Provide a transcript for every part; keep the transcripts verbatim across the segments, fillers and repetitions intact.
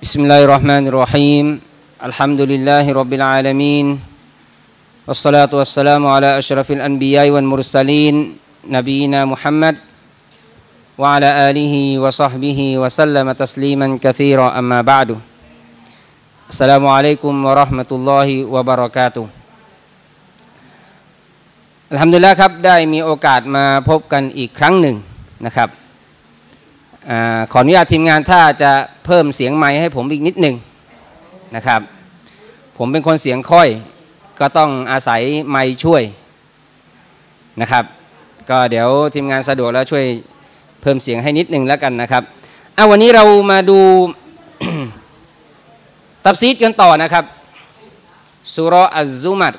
بسم الله الرحمن الرحيم الحمد لله رب العالمين والصلاة والسلام على أشرف الأنبياء والمرسلين نبينا محمد وعلى آله وصحبه وسلم تسليما كثيرا أما بعد السلام عليكم ورحمة الله وبركاتهอัลฮัมดุลิลละห์ครับได้มีโอกาสมาพบกันอีกครั้งหนึ่งนะครับอ่าขออนุญาตทีมงานถ้าจะเพิ่มเสียงไมค์ให้ผมอีกนิดหนึ่งนะครับผมเป็นคนเสียงค่อยก็ต้องอาศัยไมค์ช่วยนะครับก็เดี๋ยวทีมงานสะดวกแล้วช่วยเพิ่มเสียงให้นิดหนึ่งแล้วกันนะครับอ่ะวันนี้เรามาดู ตัฟซีรกันต่อนะครับซูเราะห์อัซซุมัร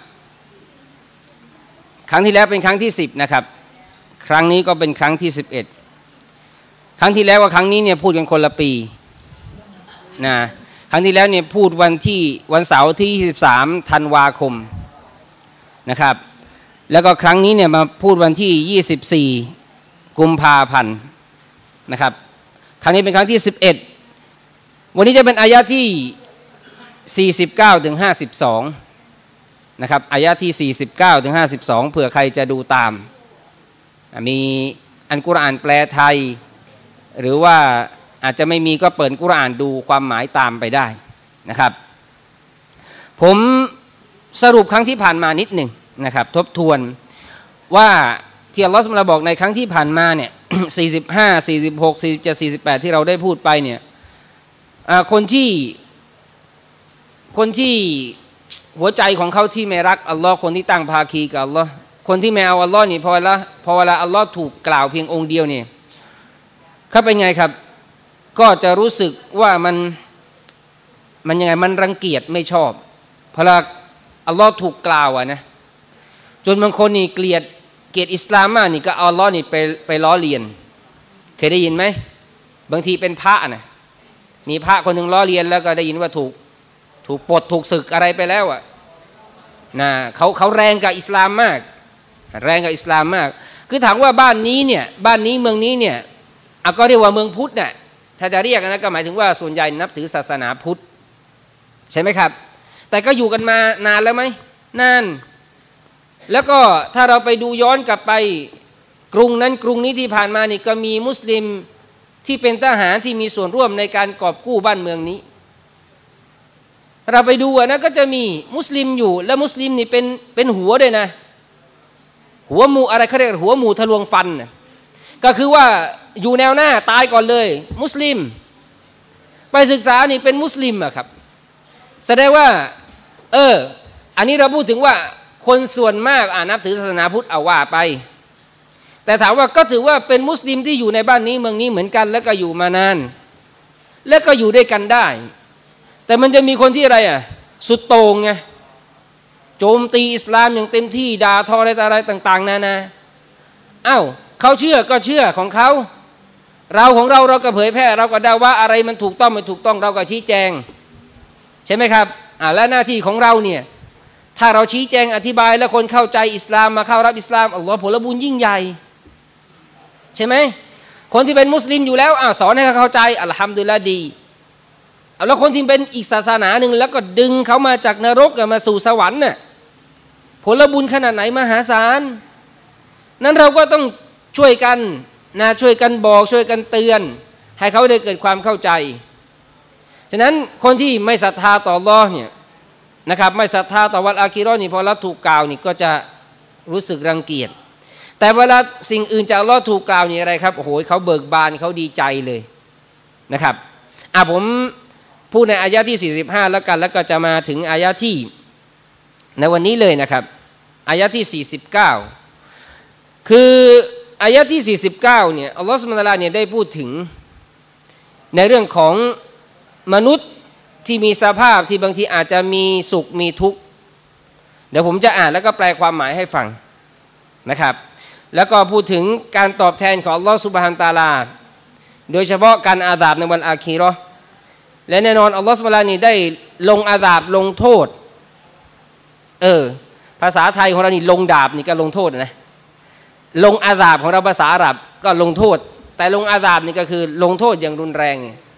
ครั้งที่แล้วเป็นครั้งที่สิบนะครับครั้งนี้ก็เป็นครั้งที่สิบเอ็ดครั้งที่แล้วกับครั้งนี้เนี่ยพูดกันคนละปีนะครั้งที่แล้วเนี่ยพูดวันที่วันเสาร์ที่ยี่สิบสามธันวาคมนะครับแล้วก็ครั้งนี้เนี่ยมาพูดวันที่ยี่สิบสี่กุมภาพันธ์นะครับครั้งนี้เป็นครั้งที่สิบเอ็ดวันนี้จะเป็นอายะที่สี่สิบเก้าถึงห้าสิบสองนะครับอายะที่สี่สิบเก้าถึงห้าสิบสองเผื่อใครจะดูตามมีอัลกุรอานแปลไทยหรือว่าอาจจะไม่มีก็เปิดกุรอานดูความหมายตามไปได้นะครับผมสรุปครั้งที่ผ่านมานิดหนึ่งนะครับทบทวนว่าที่อัลลอฮฺซุบฮานะฮูวะตะอาลาบอกในครั้งที่ผ่านมาเนี่ย สี่สิบห้า สี่สิบหก สี่สิบเจ็ด สี่สิบแปดที่เราได้พูดไปเนี่ยคนที่คนที่หัวใจของเขาที่ไม่รักอัลลอฮ์คนที่ตั้งภาคีกับอัลลอฮ์คนที่ไม่เอาอัลลอฮ์นี่พอเวลาพอเวลาอัลลอฮ์ถูกกล่าวเพียงองค์เดียวเนี่ยเขาเป็นไงครับก็จะรู้สึกว่ามันมันยังไงมันรังเกียจไม่ชอบพอเวลาอัลลอฮ์ถูกกล่าวอ่ะนะจนบางคนนี่เกลียดเกลียดอิสลามมากนี่ก็เอาอัลลอฮ์นี่ไปไปล้อเลียนเคยได้ยินไหมบางทีเป็นพระนะมีพระคนหนึ่งล้อเลียนแล้วก็ได้ยินว่าถูกถูกปลดถูกศึกอะไรไปแล้วอ่ะนะเขาเขาแรงกับอิสลามมากแรงกับอิสลามมากคือถามว่าบ้านนี้เนี่ยบ้านนี้เมืองนี้เนี่ยอ่ะก็เรียกว่าเมืองพุทธเนี่ยถ้าจะเรียกนะก็หมายถึงว่าส่วนใหญ่นับถือศาสนาพุทธใช่ไหมครับแต่ก็อยู่กันมานานแล้วไหมนานแล้วก็ถ้าเราไปดูย้อนกลับไปกรุงนั้นกรุงนี้ที่ผ่านมานี่ก็มีมุสลิมที่เป็นทหารที่มีส่วนร่วมในการกอบกู้บ้านเมืองนี้เราไปดูนะก็จะมีมุสลิมอยู่และมุสลิมนี่เป็นเป็นหัวด้วยนะหัวหมู่อะไรเขาเรียกหัวหมู่ทะลวงฟันนะก็คือว่าอยู่แนวหน้าตายก่อนเลยมุสลิมไปศึกษานี่เป็นมุสลิมอะครับแสดงว่าเอออันนี้เราพูดถึงว่าคนส่วนมากอ่านับถือศาสนาพุทธเอาว่าไปแต่ถามว่าก็ถือว่าเป็นมุสลิมที่อยู่ในบ้านนี้เมืองนี้เหมือนกันแล้วก็อยู่มานานแล้วก็อยู่ด้วยกันได้แต่มันจะมีคนที่อะไรอ่ะสุดโต่งไงโจมตีอิสลามอย่างเต็มที่ด่าทออะไรอะไรต่างๆนานาอ้าวเขาเชื่อก็เชื่อของเขาเราของเราเราก็เผยแพร่เราก็เดาว่าอะไรมันถูกต้องไม่ถูกต้องเราก็ชี้แจงใช่ไหมครับอ่าและหน้าที่ของเราเนี่ยถ้าเราชี้แจงอธิบายแล้วคนเข้าใจอิสลามมาเข้ารับอิสลามอัลลอฮ์ผลบุญยิ่งใหญ่ใช่ไหมคนที่เป็นมุสลิมอยู่แล้วอ่าสอนให้เขาเข้าใจอัลฮัมดุลิลละห์ดีแล้วคนที่เป็นอีกศาสนาหนึ่งแล้วก็ดึงเขามาจากนรกมาสู่สวรรค์น่ะผลบุญขนาดไหนมหาศาลนั้นเราก็ต้องช่วยกันนะช่วยกันบอกช่วยกันเตือนให้เขาได้เกิดความเข้าใจฉะนั้นคนที่ไม่ศรัทธาต่ออัลเลาะห์เนี่ยนะครับไม่ศรัทธาต่อวันอาคิเราะห์นี่พอเราถูกกล่าวนี่ก็จะรู้สึกรังเกียจแต่เวลาสิ่งอื่นจากอัลเลาะห์ถูกกล่าวนี่อะไรครับโอ้โหเขาเบิกบานเขาดีใจเลยนะครับอ่ะผมพูดในอายะที่สี่สิบห้าแล้วกันแล้วก็จะมาถึงอายะที่ในวันนี้เลยนะครับอายะที่สี่สิบเก้าคืออายะที่สี่สิบเก้าเนี่ยอัลลอฮฺซุบฮานะฮูวะตะอาลาเนี่ยได้พูดถึงในเรื่องของมนุษย์ที่มีสภาพที่บางทีอาจจะมีสุขมีทุกข์เดี๋ยวผมจะอ่านแล้วก็แปลความหมายให้ฟังนะครับแล้วก็พูดถึงการตอบแทนของอัลลอฮฺซุบฮานะฮูวะตะอาลาโดยเฉพาะการอาซาบในวันอาคีเราะห์และแน่นอนอัลลอฮฺซุบฮานะฮูวะตะอาลานี่ได้ลงอาซาบลงโทษเออภาษาไทยของเรานี่ลงดาบนี่ก็ลงโทษนะลงอาซาบของเราภาษาอาหรับก็ลงโทษแต่ลงอาซาบนี่ก็คือลงโทษอย่างรุนแรง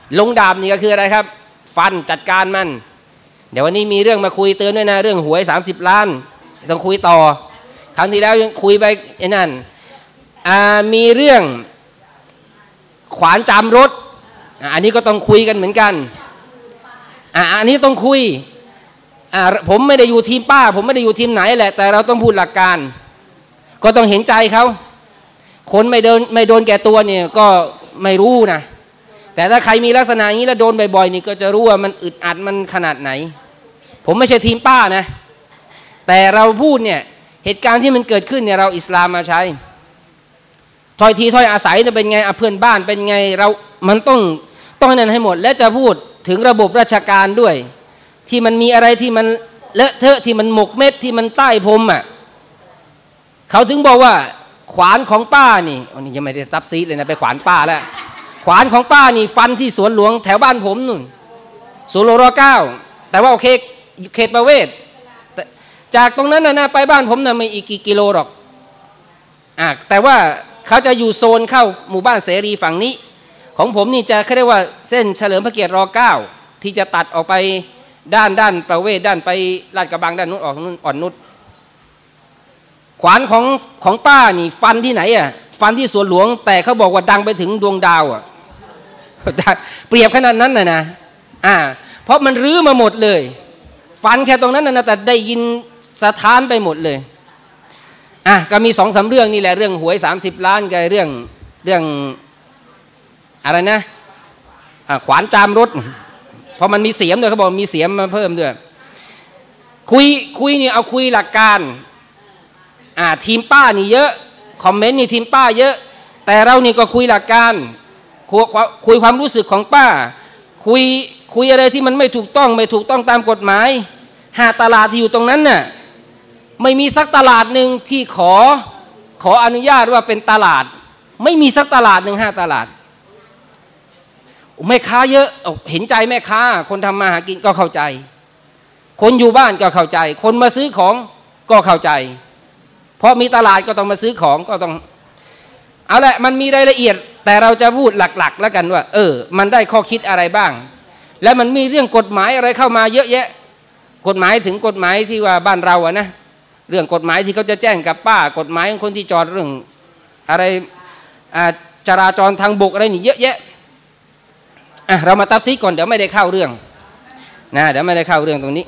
ลงดาบนี่ก็คืออะไรครับฟันจัดการมันเดี๋ยววันนี้มีเรื่องมาคุยเตือนด้วยนะเรื่องหวยสามสิบล้านต้องคุยต่อครั้งที่แล้วยังคุยไปไอ้นั่นมีเรื่องขวานจามรถอันนี้ก็ต้องคุยกันเหมือนกันอันนี้ต้องคุยผมไม่ได้อยู่ทีมป้าผมไม่ได้อยู่ทีมไหนแหละแต่เราต้องพูดหลักการก็ต้องเห็นใจเขาคนไม่โดนไม่โดนแก่ตัวเนี่ยก็ไม่รู้นะแต่ถ้าใครมีลักษณะอย่างนี้แล้วโดนบ่อยๆนี่ก็จะรู้ว่ามันอึดอัดมันขนาดไหนผมไม่ใช่ทีมป้านะแต่เราพูดเนี่ยเหตุการณ์ที่มันเกิดขึ้นเนี่ยเราอิสลามมาใช้ถ้อยทีถ้อยอาศัยจะเป็นไงเพื่อนบ้านเป็นไงเรามันต้องต้องนั่นให้หมดและจะพูดถึงระบบราชการด้วยที่มันมีอะไรที่มันเลอะเทอะที่มันหมกเม็ดที่มันใต้พรมอ่ะเขาถึงบอกว่าขวานของป้านี่อันนี้ยังไม่ได้ซับซีดเลยนะไปขวานป้าแล้วขวานของป้านี่ฟันที่สวนหลวงแถวบ้านผมนู่นสวนหลวงรอเก้าแต่ว่าโอเคเขตประเวศจากตรงนั้นนะไปบ้านผมนะไม่อีกกี่กิโลหรอกอ่ะแต่ว่าเขาจะอยู่โซนเข้าหมู่บ้านเสรีฝั่งนี้ของผมนี่จะเขาเรียกว่าเส้นเฉลิมพระเกียรติรอเก้าที่จะตัดออกไปด้านด้านประเวศด้านไปลาดกระบังด้านนู้นออกนู้นอ่อนนุชขวานของของป้านี่ฟันที่ไหนอ่ะฟันที่สวนหลวงแต่เขาบอกว่าดังไปถึงดวงดาวอ่ะเปรียบขนาดนั้นนะนะอ่าเพราะมันรื้อมาหมดเลยฟันแค่ตรงนั้นนะแต่ได้ยินสะท้านไปหมดเลยอ่ะก็มีสองสามเรื่องนี่แหละเรื่องหวยสามสิบล้านกับเรื่องเรื่องอะไรนะอ่าขวานจามรถเพราะมันมีเสียมด้วยเขาบอกมีเสียมมาเพิ่มด้วยคุยคุยนี่เอาคุยหลักการอ่าทีมป้านี่เยอะคอมเมนต์นี่ทีมป้าเยอะแต่เรานี่ก็คุยหลักการคุยคุยความรู้สึกของป้าคุยคุยอะไรที่มันไม่ถูกต้องไม่ถูกต้องตามกฎหมายหาตลาดที่อยู่ตรงนั้นน่ะไม่มีสักตลาดหนึ่งที่ขอขออนุญาตว่าเป็นตลาดไม่มีสักตลาดหนึ่งห้าตลาดแม่ค้าเยอะเห็นใจแม่ค้าคนทำมาหากินก็เข้าใจคนอยู่บ้านก็เข้าใจคนมาซื้อของก็เข้าใจเพราะมีตลาดก็ต้องมาซื้อของก็ต้องเอาละมันมีรายละเอียดแต่เราจะพูดหลักๆแล้วกันว่าเออมันได้ข้อคิดอะไรบ้างและมันมีเรื่องกฎหมายอะไรเข้ามาเยอะแยะกฎหมายถึงกฎหมายที่ว่าบ้านเราอะนะเรื่องกฎหมายที่เขาจะแจ้งกับป้ากฎหมายของคนที่จอดเรื่องอะไรจราจรทางบกอะไรนี่เยอะแยะอ่ะเรามาตัดซีก่อนเดี๋ยวไม่ได้เข้าเรื่องนะเดี๋ยวไม่ได้เข้าเรื่องตรงนี้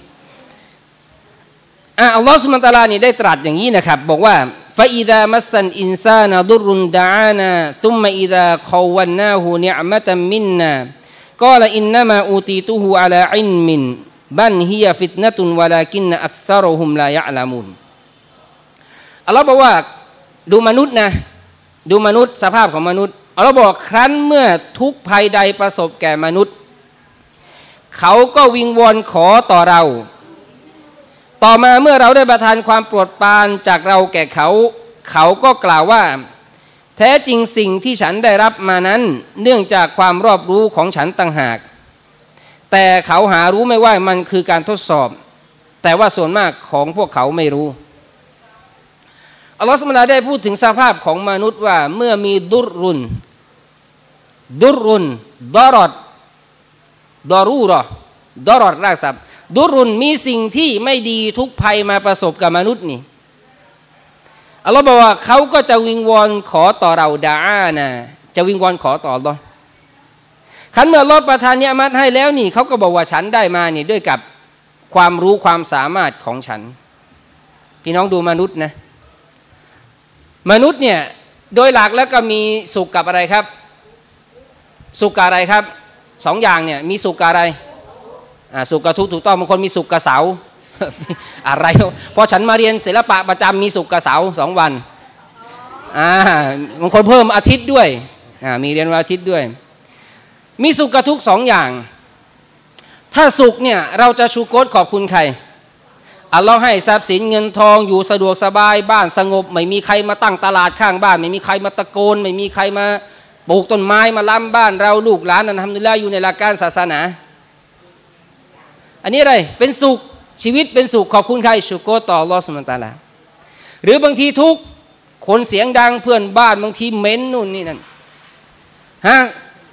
อ่ะอัลลอฮฺซุบฮานะฮูวะตะอาลานี่ได้ตรัสอย่างนี้นะครับบอกว่าฟะอิซามัสซันอินซานะดุรุนดะอานาซุมมะอิซาคอวันนาฮูนิอ์มะตัมมินนากาลอินนะมาอูตีตุฮูอะลาอิลมินบันฮิยะฟิตนะตุนวะลากินนะอักษรุฮุมลายะอ์ละมูนอัลลอฮฺบอกว่าดูมนุษย์นะดูมนุษย์สภาพของมนุษย์อัลลอฮฺบอกครั้นเมื่อทุกภัยใดประสบแก่มนุษย์เขาก็วิงวอนขอต่อเราต่อมาเมื่อเราได้ประทานความโปรดปรานจากเราแก่เขาเขาก็กล่าวว่าแท้จริงสิ่งที่ฉันได้รับมานั้นเนื่องจากความรอบรู้ของฉันต่างหากแต่เขาหารู้ไม่ว่ามันคือการทดสอบแต่ว่าส่วนมากของพวกเขาไม่รู้อัลลอฮฺซุบฮานะฮูวะตะอาลาได้พูดถึงสภาพของมนุษย์ว่าเมื่อมีดุรุนดุรุนดารอดดารูรอดารอดรากศัพท์ดุรุนมีสิ่งที่ไม่ดีทุกภัยมาประสบกับมนุษย์นี่อัลลอฮฺบอกว่าเขาก็จะวิงวอนขอต่อเราดาอานะจะวิงวอนขอต่ออัลลอฮฺขันเมื่ออัลลอฮฺประทานเนียมัตให้แล้วนี่เขาก็บอกว่าฉันได้มานี่ด้วยกับความรู้ความสามารถของฉันพี่น้องดูมนุษย์นะมนุษย์เนี่ยโดยหลักแล้วก็มีสุขกับอะไรครับสุขกับอะไรครับสองอย่างเนี่ยมีสุขกับอะไรสุขกับทุกข์ถูกต้องบางคนมีสุขกับเสาร์ อะไรพอฉันมาเรียนศิลปะประจำมีสุขกับเสาร์สองวันอ่าบางคนเพิ่มอาทิตย์ด้วยอ่ามีเรียนวันอาทิตย์ด้วยมีสุขกับทุกข์สองอย่างถ้าสุขเนี่ยเราจะชูโกรขอบคุณใครอัลลอฮ์ให้ทรัพย์สินเงินทองอยู่สะดวกสบายบ้านสงบไม่มีใครมาตั้งตลาดข้างบ้านไม่มีใครมาตะโกนไม่มีใครมาปลูกต้นไม้มาล้ำบ้านเราลูกหลานอัลฮัมดุลิลลาฮ์อยู่ในหลักการศาสนาอันนี้อะไรเป็นสุขชีวิตเป็นสุขขอบคุณใครชูโกรต่ออัลลอฮ์ซุบฮานะฮูวะตะอาลาหรือบางทีทุกคนเสียงดังเพื่อนบ้านบางทีเหม็นนู่นนี่นั่นฮะ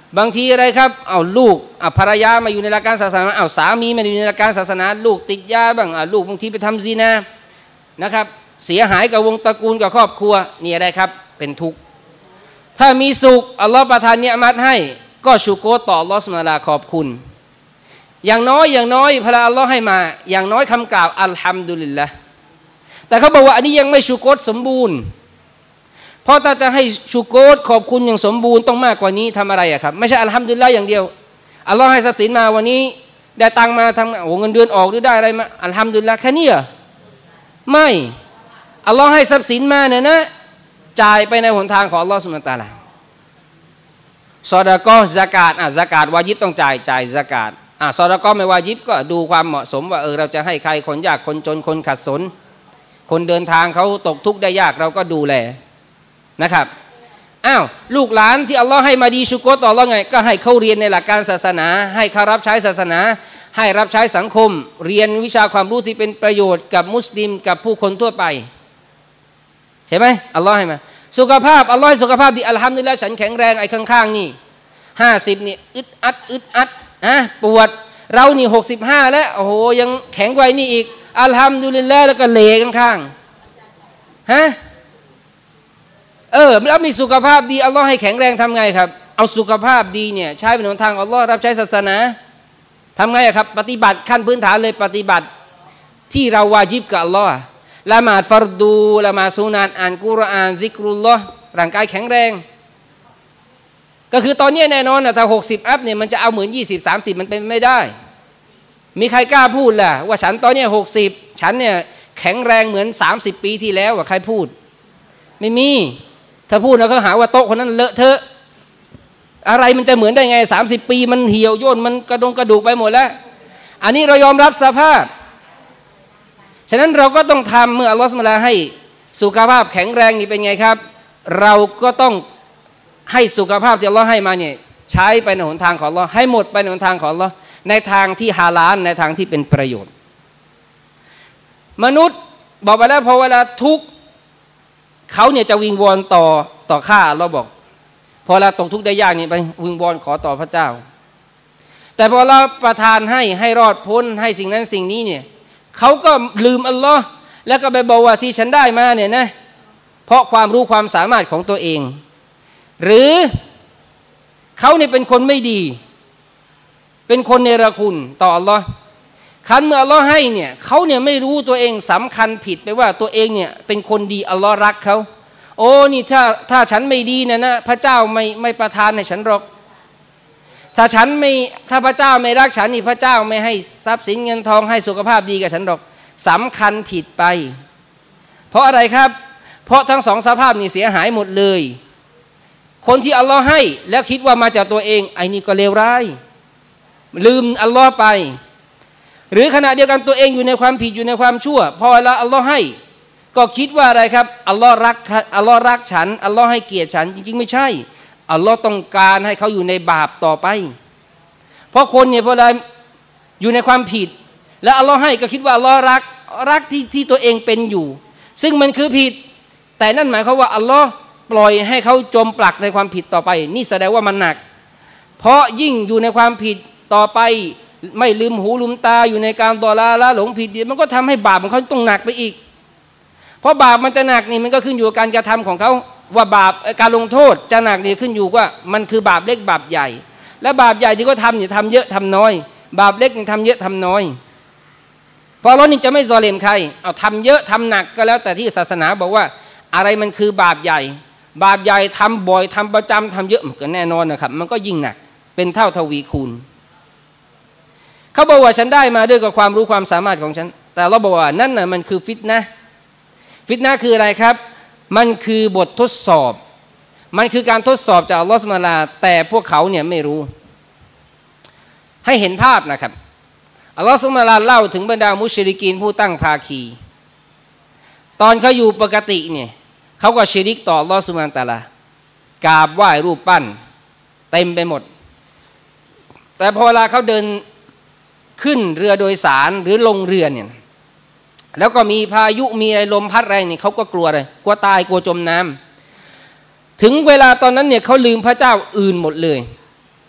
บางทีอะไรครับเอาลูกเอาภรรยามาอยู่ในหลักการศาสนาเอาสามีมาอยู่ในหลักการศาสนาลูกติดยาบ้างเอาลูกบางทีไปทำซินานะครับเสียหายกับวงตระกูลกับครอบครัวนี่อะไรครับเป็นทุกข์ถ้ามีสุขอัลลอฮฺประทานเนียมัตให้ก็ชูโกรต่ออัลลอฮฺซุบฮานะฮูวะตะอาลาขอบคุณอย่างน้อยอย่างน้อยพระอัลลอฮฺให้มาอย่างน้อยคำกล่าวอัลฮัมดุลิลละห์แต่เขาบอกว่าอันนี้ยังไม่ชูโกรสมบูรณ์เพราะถ้าจะให้ชูโกรขอบคุณอย่างสมบูรณ์ต้องมากกว่านี้ทำอะไรอะครับไม่ใช่อัลฮัมดุลิลละห์อย่างเดียวอัลลอฮฺให้ทรัพย์สินมาวันนี้ได้ตังมาทำโอ้เงินเดือนออกหรือได้อะไรมาอัลฮัมดุลิลละห์แค่นี้เหรอไม่อัลลอฮฺให้ทรัพย์สินมาเนี่ยนะจ่ายไปในหนทางของอัลลอฮฺซุบฮานะฮูวะตะอาลาซอดะกอฮ์ซะกาตอ่ะซะกาตวาญิบต้องจ่ายจ่ายซะกาตอ่ะซอดะกอฮ์ไม่วาญิบก็ดูความเหมาะสมว่าเออเราจะให้ใครคนยากคนจนคนขัดสนคนเดินทางเขาตกทุกข์ได้ยากเราก็ดูแลนะครับอ้าวลูกหลานที่อัลลอฮ์ให้มาดีชุกรต่ออัลลอฮ์ไงก็ให้เขาเรียนในหลักการศาสนาให้เขารับใช้ศาสนาให้รับใช้สังคมเรียนวิชาความรู้ที่เป็นประโยชน์กับมุสลิมกับผู้คนทั่วไปใช่ไหมอัลลอฮ์ให้มาสุขภาพอัลลอฮ์ให้สุขภาพดีอัลฮัมดุลิลละห์ฉันแข็งแรงไอ้ข้างๆนี่ห้าสิบนี่อึดอัดอึดอัดนะปวดเรานี่หกสิบห้าแล้วโอ้โหยังแข็งไวนี่อีกอัลฮัมดุลิลละห์แล้วก็เหลข้างๆฮะเออแล้วมีสุขภาพดีอัลลอฮ์ให้แข็งแรงทำไงครับเอาสุขภาพดีเนี่ยใช้เป็นหนทางอัลลอฮ์รับใช้ศาสนาทำไงครับปฏิบัติขั้นพื้นฐานเลยปฏิบัติที่เราวาญิบกับอัลลอฮ์ละหมาดฟัรดูละหมาดสุนัตอ่านกุรอานซิกรุลลอฮ์ร่างกายแข็งแรงก็คือตอนนี้แน่นอนนะถ้าหกสิบอัพเนี่ยมันจะเอาเหมือนยี่สิบสามสิบมันเป็นไม่ได้มีใครกล้าพูดล่ะว่าฉันตอนนี้หกสิบฉันเนี่ยแข็งแรงเหมือนสามสิบปีที่แล้วว่าใครพูดไม่มีถ้าพูดแล้วเขาหาว่าโต๊ะคนนั้นเลอะเทอะอะไรมันจะเหมือนได้ไงสามสิบปีมันเหี่ยวย่นมันกระดงกระดูกไปหมดแล้วอันนี้เรายอมรับสภาพฉะนั้นเราก็ต้องทำเมื่ออัลลอฮฺซุบฮานะฮูวะตะอาลาให้สุขภาพแข็งแรงนี่เป็นไงครับเราก็ต้องให้สุขภาพที่อัลลอฮฺให้มาเนี่ยใช้ไปในหนทางของอัลลอฮฺให้หมดไปในหนทางของอัลลอฮฺในทางที่ฮาลาลในทางที่เป็นประโยชน์มนุษย์บอกไปแล้วพอเวลาทุกข์เขาเนี่ยจะวิงวอนต่อต่อข้าเราบอกพอเราตกทุกข์ได้ยากนี่ไปวิงวอนขอต่อพระเจ้าแต่พอเราประทานให้ให้รอดพ้นให้สิ่งนั้นสิ่งนี้เนี่ยเขาก็ลืมอัลลอฮ์แล้วก็ไปบอกว่าที่ฉันได้มาเนี่ยนะเพราะความรู้ความสามารถของตัวเองหรือเขาเนี่ยเป็นคนไม่ดีเป็นคนเนรคุณต่ออัลลอฮ์คันเมื่ออัลลอฮ์ให้เนี่ยเขาเนี่ยไม่รู้ตัวเองสำคัญผิดไปว่าตัวเองเนี่ยเป็นคนดีอัลลอฮ์รักเขาโอ้นี่ถ้าถ้าฉันไม่ดีนะนะพระเจ้าไม่ไม่ประทานให้ฉันหรอกถ้าฉันไม่ถ้าพระเจ้าไม่รักฉันนี่พระเจ้าไม่ให้ทรัพย์สินเงินทองให้สุขภาพดีกับฉันหรอกสำคัญผิดไปเพราะอะไรครับเพราะทั้งสองสภาพนี่เสียหายหมดเลยคนที่อัลลอฮ์ให้แล้วคิดว่ามาจากตัวเองไอ้นี่ก็เลวร้ายลืมอัลลอฮ์ไปหรือขณะเดียวกันตัวเองอยู่ในความผิดอยู่ในความชั่วพอละอัลลอฮ์ให้ก็คิดว่าอะไรครับอัลลอฮ์รักอัลลอฮ์รักฉันอัลลอฮ์ให้เกียรติฉันจริงๆไม่ใช่อัลลอฮ์ต้องการให้เขาอยู่ในบาปต่อไปเพราะคนเนี่ยพอเราอยู่ในความผิดแล้วอัลลอฮ์ให้ก็คิดว่าอัลลอฮ์รักรักที่ที่ตัวเองเป็นอยู่ซึ่งมันคือผิดแต่นั่นหมายความว่าอัลลอฮ์ปล่อยให้เขาจมปลักในความผิดต่อไปนี่แสดงว่ามันหนักเพราะยิ่งอยู่ในความผิดต่อไปไม่ลืมหูลืมตาอยู่ในการดอลาละหลงผิดมันก็ทำให้บาปของเขาต้องหนักไปอีกเพราะบาปมันจะหนักนี่มันก็ขึ้นอยู่กับการกระทำของเขาว่าบาปการลงโทษจะหนักนี่ขึ้นอยู่ว่ามันคือบาปเล็กบาปใหญ่และบาปใหญ่ที่เขาทำเนี่ยทำเยอะทำน้อยบาปเล็กนี่ทำเยอะทำน้อยเพราะเรานี่จะไม่ซอเลมใครเอาทำเยอะทำหนักก็แล้วแต่ที่ศาสนาบอกว่าอะไรมันคือบาปใหญ่บาปใหญ่ทำบ่อยทำประจำทำเยอะก็แน่นอนนะครับมันก็ยิ่งหนักเป็นเท่าทวีคูณเขาบอกว่าฉันได้มาด้วยกับความรู้ความสามารถของฉันแต่เราบอกว่านั่นน่ะมันคือฟิตนะห์ฟิตนะห์คืออะไรครับมันคือบททดสอบมันคือการทดสอบจากอัลลอฮฺซุบฮานะฮูวะตะอาลาแต่พวกเขาเนี่ยไม่รู้ให้เห็นภาพนะครับอัลลอฮฺซุบฮานะฮูวะตะอาลาเล่าถึงบรรดามุชริกีนผู้ตั้งภาคีตอนเขาอยู่ปกติเนี่ยเขาก็ชิริกต่ออัลลอฮฺซุบฮานะฮูวะตะอาลากราบไหว้รูปปั้นเต็มไปหมดแต่พอเวลาเขาเดินขึ้นเรือโดยสารหรือลงเรือเนี่ยแล้วก็มีพายุมีอะไรลมพัดอะไรนี่เขาก็กลัวเลยกลัวตายกลัวจมน้ำถึงเวลาตอนนั้นเนี่ยเขาลืมพระเจ้าอื่นหมดเลย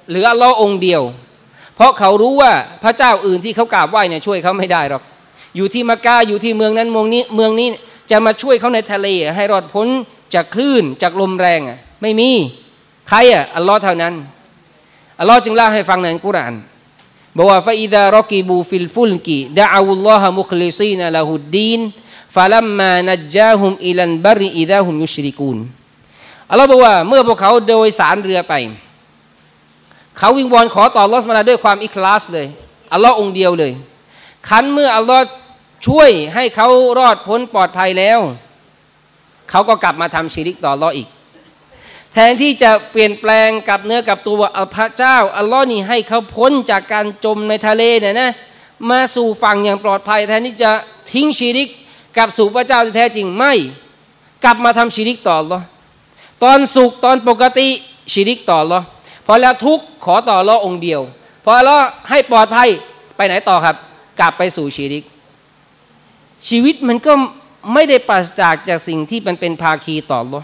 เหลืออัลลอฮ์องค์เดียวเพราะเขารู้ว่าพระเจ้าอื่นที่เขากราบไหว้เนี่ยช่วยเขาไม่ได้หรอกอยู่ที่มักกะอยู่ที่เมืองนั้นเมืองนี้เมืองนี้จะมาช่วยเขาในทะเลให้รอดพ้นจากคลื่นจากลมแรงอ่ะไม่มีใครอ่ะอัลลอฮ์เท่านั้นอัลลอฮ์จึงเล่าให้ฟังในอัลกุรอานบอกว่าฟะอิซารอกิบูฟิลฟุลกิดะอูลลอฮะมุคลิซีนละฮุดดีนฟะลัมมานัจญาฮุมอิลันบัรอิซาฮุมยุชริกูนอัลลอฮ์บอกว่าเมื่อพวกเขาโดยสารเรือไปเขาวิงวอนขอต่ออัลลอฮ์ซุบฮานะฮูวะตะอาลาด้วยความอิคลาสเลยอัลลอฮ์องค์เดียวเลยคันเมื่ออัลลอฮ์ช่วยให้เขารอดพ้นปลอดภัยแล้วเขาก็กลับมาทำชิริกต่ออัลลอฮ์อีกแทนที่จะเปลี่ยนแปลงกับเนื้อกับตัวพระเจ้าอัลลอฮ์นี่ให้เขาพ้นจากการจมในทะเลเนี่ยนะมาสู่ฝั่งอย่างปลอดภัยแทนที่จะทิ้งชิริกกลับสู่พระเจ้าที่แท้จริงไม่กลับมาทำชิริกต่ออัลลอฮ์ตอนสุขตอนปกติชิริกต่ออัลลอฮ์พอแล้วทุกข์ขอต่ออัลลอฮ์องค์เดียวพออัลลอฮ์ให้ปลอดภัยไปไหนต่อครับกลับไปสู่ชิริกชีวิตมันก็ไม่ได้ปราศจากจากสิ่งที่มันเป็นภาคีต่ออัลลอฮ์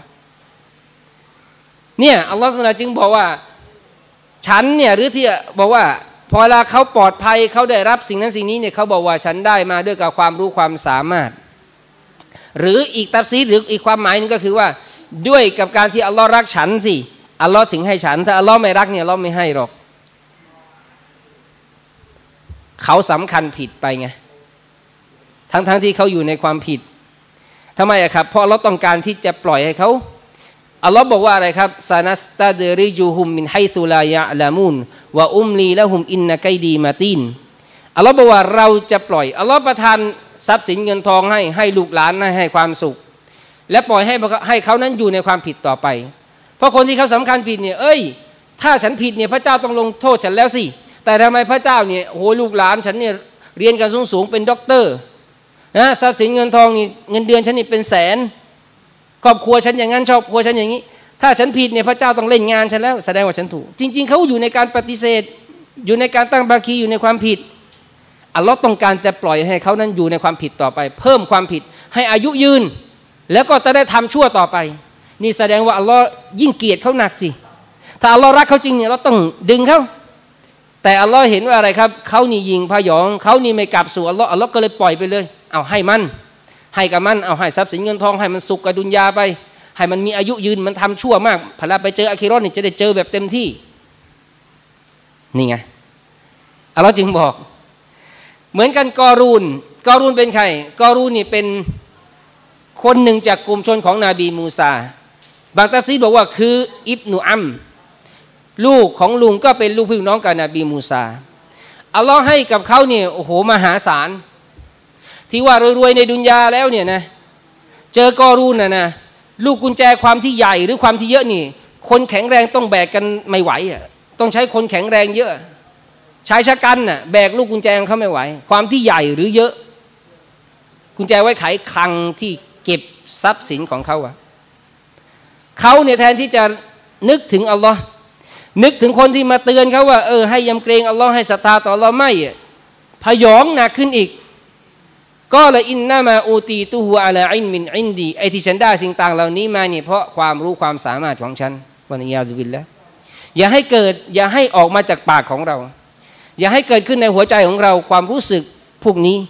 เนี่ยอัลลอฮ์ซุบฮานะฮูวะตะอาลาจึงบอกว่าฉันเนี่ยหรือที่บอกว่าพอเวลาเขาปลอดภัยเขาได้รับสิ่งนั้นสิ่งนี้เนี่ยเขาบอกว่าฉันได้มาด้วยกับความรู้ความสามารถหรืออีกตัฟซีรหรืออีกความหมายนึงก็คือว่าด้วยกับการที่อัลลอฮ์รักฉันสิอัลลอฮ์ถึงให้ฉันถ้าอัลลอฮ์ไม่รักเนี่ยอัลลอฮ์ไม่ให้หรอกเขาสำคัญผิดไปไงทั้งๆ ท, ที่เขาอยู่ในความผิดทำไมอะครับเพราะอัลลอฮ์ต้องการที่จะปล่อยให้เขาอัลลอฮ์บอกว่าอะไรครับซานัสตาเดริจูฮุมมินไฮซุลายะลามูนวะอุมลีละฮุมอินนะกัยดีมาตีนอัลลอฮ์บอกว่าเราจะปล่อยอัลลอฮ์ประทานทรัพย์สินเงินทองให้ให้ลูกหลานให้ให้ความสุขและปล่อยให้ให้เขานั้นอยู่ในความผิดต่อไปเพราะคนที่เขาสำคัญผิดเนี่ยเอ้ยถ้าฉันผิดเนี่ยพระเจ้าต้องลงโทษฉันแล้วสิแต่ทำไมพระเจ้าเนี่ยโอ้โหลูกหลานฉันเนี่ยเรียนกันสูงๆเป็นด็อกเตอร์นะทรัพย์สินเงินทองนี่เงินเดือนฉันนี่เป็นแสนครอบครัวฉันอย่างนั้นครอบครัวฉันอย่างนี้ถ้าฉันผิดเนี่ยพระเจ้าต้องเล่นงานฉันแล้วแสดงว่าฉันถูกจริงๆเขาอยู่ในการปฏิเสธอยู่ในการตั้งบาคีอยู่ในความผิดอัลลอฮ์ต้องการจะปล่อยให้เขานั้นอยู่ในความผิดต่อไปเพิ่มความผิดให้อายุยืนแล้วก็จะได้ทำชั่วต่อไปนี่แสดงว่าอัลลอฮ์ยิ่งเกลียดเขาหนักสิถ้าอัลลอฮ์รักเขาจริงเนี่ยเราต้องดึงเขาแต่อัลลอฮ์เห็นว่าอะไรครับเขานี่ยิงพยองเขานี่ไม่กลับสู่อัลลอฮ์อัลลอฮ์ก็เลยปล่อยไปเลยเอาให้มันให้กับมันเอาให้ทรัพย์สินเงินทองให้มันสุขกับดุนยาไปให้มันมีอายุยืนมันทำชั่วมากพอเราไปเจออาคิเราะห์นี่จะได้เจอแบบเต็มที่นี่ไงอัลลอฮ์จึงบอกเหมือนกันกอรูนกอรูนเป็นใครกอรูนนี่เป็นคนหนึ่งจากกลุ่มชนของนบีมูซาบางตัฟซีรบอกว่าคืออิบนุอัมลูกของลุงก็เป็นลูกพี่น้องกับนบีมูซาอัลลอฮ์ให้กับเขาเนี่ยโอ้โหมหาศาลที่ว่ารวยๆในดุนยาแล้วเนี่ยนะเจอกอรูนน่ะนะลูกกุญแจความที่ใหญ่หรือความที่เยอะนี่คนแข็งแรงต้องแบกกันไม่ไหวอ่ะต้องใช้คนแข็งแรงเยอะชายชะกันน่ะแบกลูกกุญแจเขาไม่ไหวความที่ใหญ่หรือเยอะกุญแจไว้ไขคลังที่เก็บทรัพย์สินของเขาอะเขาเนี่ยแทนที่จะนึกถึงอัลลอฮ์นึกถึงคนที่มาเตือนเขาว่าเออให้ยำเกรงอัลลอฮ์ให้ศรัทธาต่ออัลลอฮ์ไม่พยองหนักขึ้นอีกก็เลยอินนามาอูตีตุฮุอะลาอินมินอินดีไอที่ฉันได้สิ่งต่างเหล่านี้มาเนี่ยเพราะความรู้ความสามารถของฉันวะนียาซุบิลละอย่าให้เกิดอย่าให้ออกมาจากปากของเราอย่าให้เกิดขึ้นในหัวใจของเราความรู้สึกพวกนี้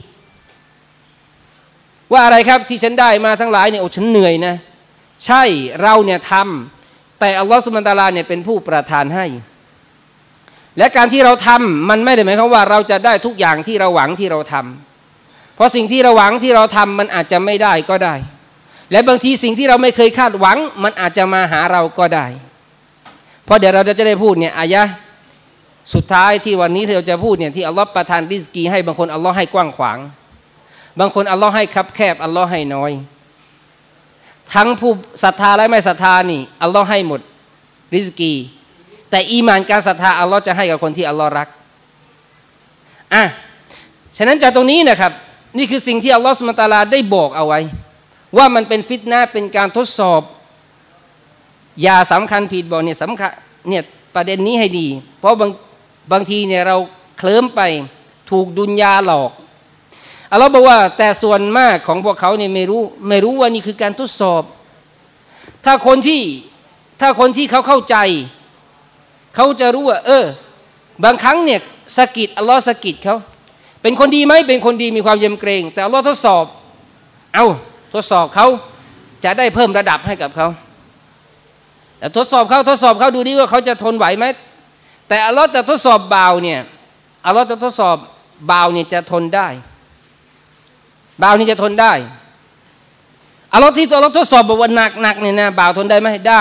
ว่าอะไรครับที่ฉันได้มาทั้งหลายเนี่ยโอ้ฉันเหนื่อยนะใช่เราเนี่ยทำแต่อัลลอฮฺซุบฮานะฮูวะตะอาลาเนี่ยเป็นผู้ประทานให้และการที่เราทำมันไม่ได้หมายความว่าเราจะได้ทุกอย่างที่เราหวังที่เราทำเพราะสิ่งที่เราหวังที่เราทำมันอาจจะไม่ได้ก็ได้และบางทีสิ่งที่เราไม่เคยคาดหวังมันอาจจะมาหาเราก็ได้เพราะเดี๋ยวเราจะได้พูดเนี่ยอายะสุดท้ายที่วันนี้เราจะพูดเนี่ยที่อัลลอฮฺประทานริสกีให้บางคนอัลลอฮฺให้กว้างขวางบางคนอัลลอฮ์ให้คับแคบอัลลอฮ์ให้น้อยทั้งผู้ศรัทธาและไม่ศรัทธานี่อัลลอฮ์ให้หมดริสกีแต่อีหม่านการศรัทธาอัลลอฮ์จะให้กับคนที่อัลลอฮ์รักอ่ะฉะนั้นจากตรงนี้นะครับนี่คือสิ่งที่อัลลอฮ์ซุบฮานะฮูวะตะอาลาได้บอกเอาไว้ว่ามันเป็นฟิตนะห์เป็นการทดสอบอย่าสำคัญผิดบอกเนี่ยสำคัญเนี่ยประเด็นนี้ให้ดีเพราะบางบางทีเนี่ยเราเคลิ้มไปถูกดุนยาหลอกอัลลอฮ์บอกว่าแต่ส่วนมากของพวกเขาเนี่ยไม่รู้ไม่รู้ว่านี่คือการทดสอบถ้าคนที่ถ้าคนที่เขาเข้าใจเขาจะรู้ว่าเออบางครั้งเนี่ยสะกิดอัลลอฮ์สะกิดเขาเป็นคนดีไหมเป็นคนดีมีความยำเกรงแต่อัลลอฮ์ทดสอบเอาทดสอบเขาจะได้เพิ่มระดับให้กับเขาแต่ทดสอบเขาทดสอบเขาดูดิว่าเขาจะทนไหวไหมแต่อัลลอฮ์จะทดสอบเบาเนี่ยอัลลอฮ์จะทดสอบเบาเนี่ยจะทนได้เบานี่จะทนได้อัลลอฮ์ที่ตัวเราทดสอบบอกว่าหนักหนักเนี่ยนะเบาทนได้ไหมได้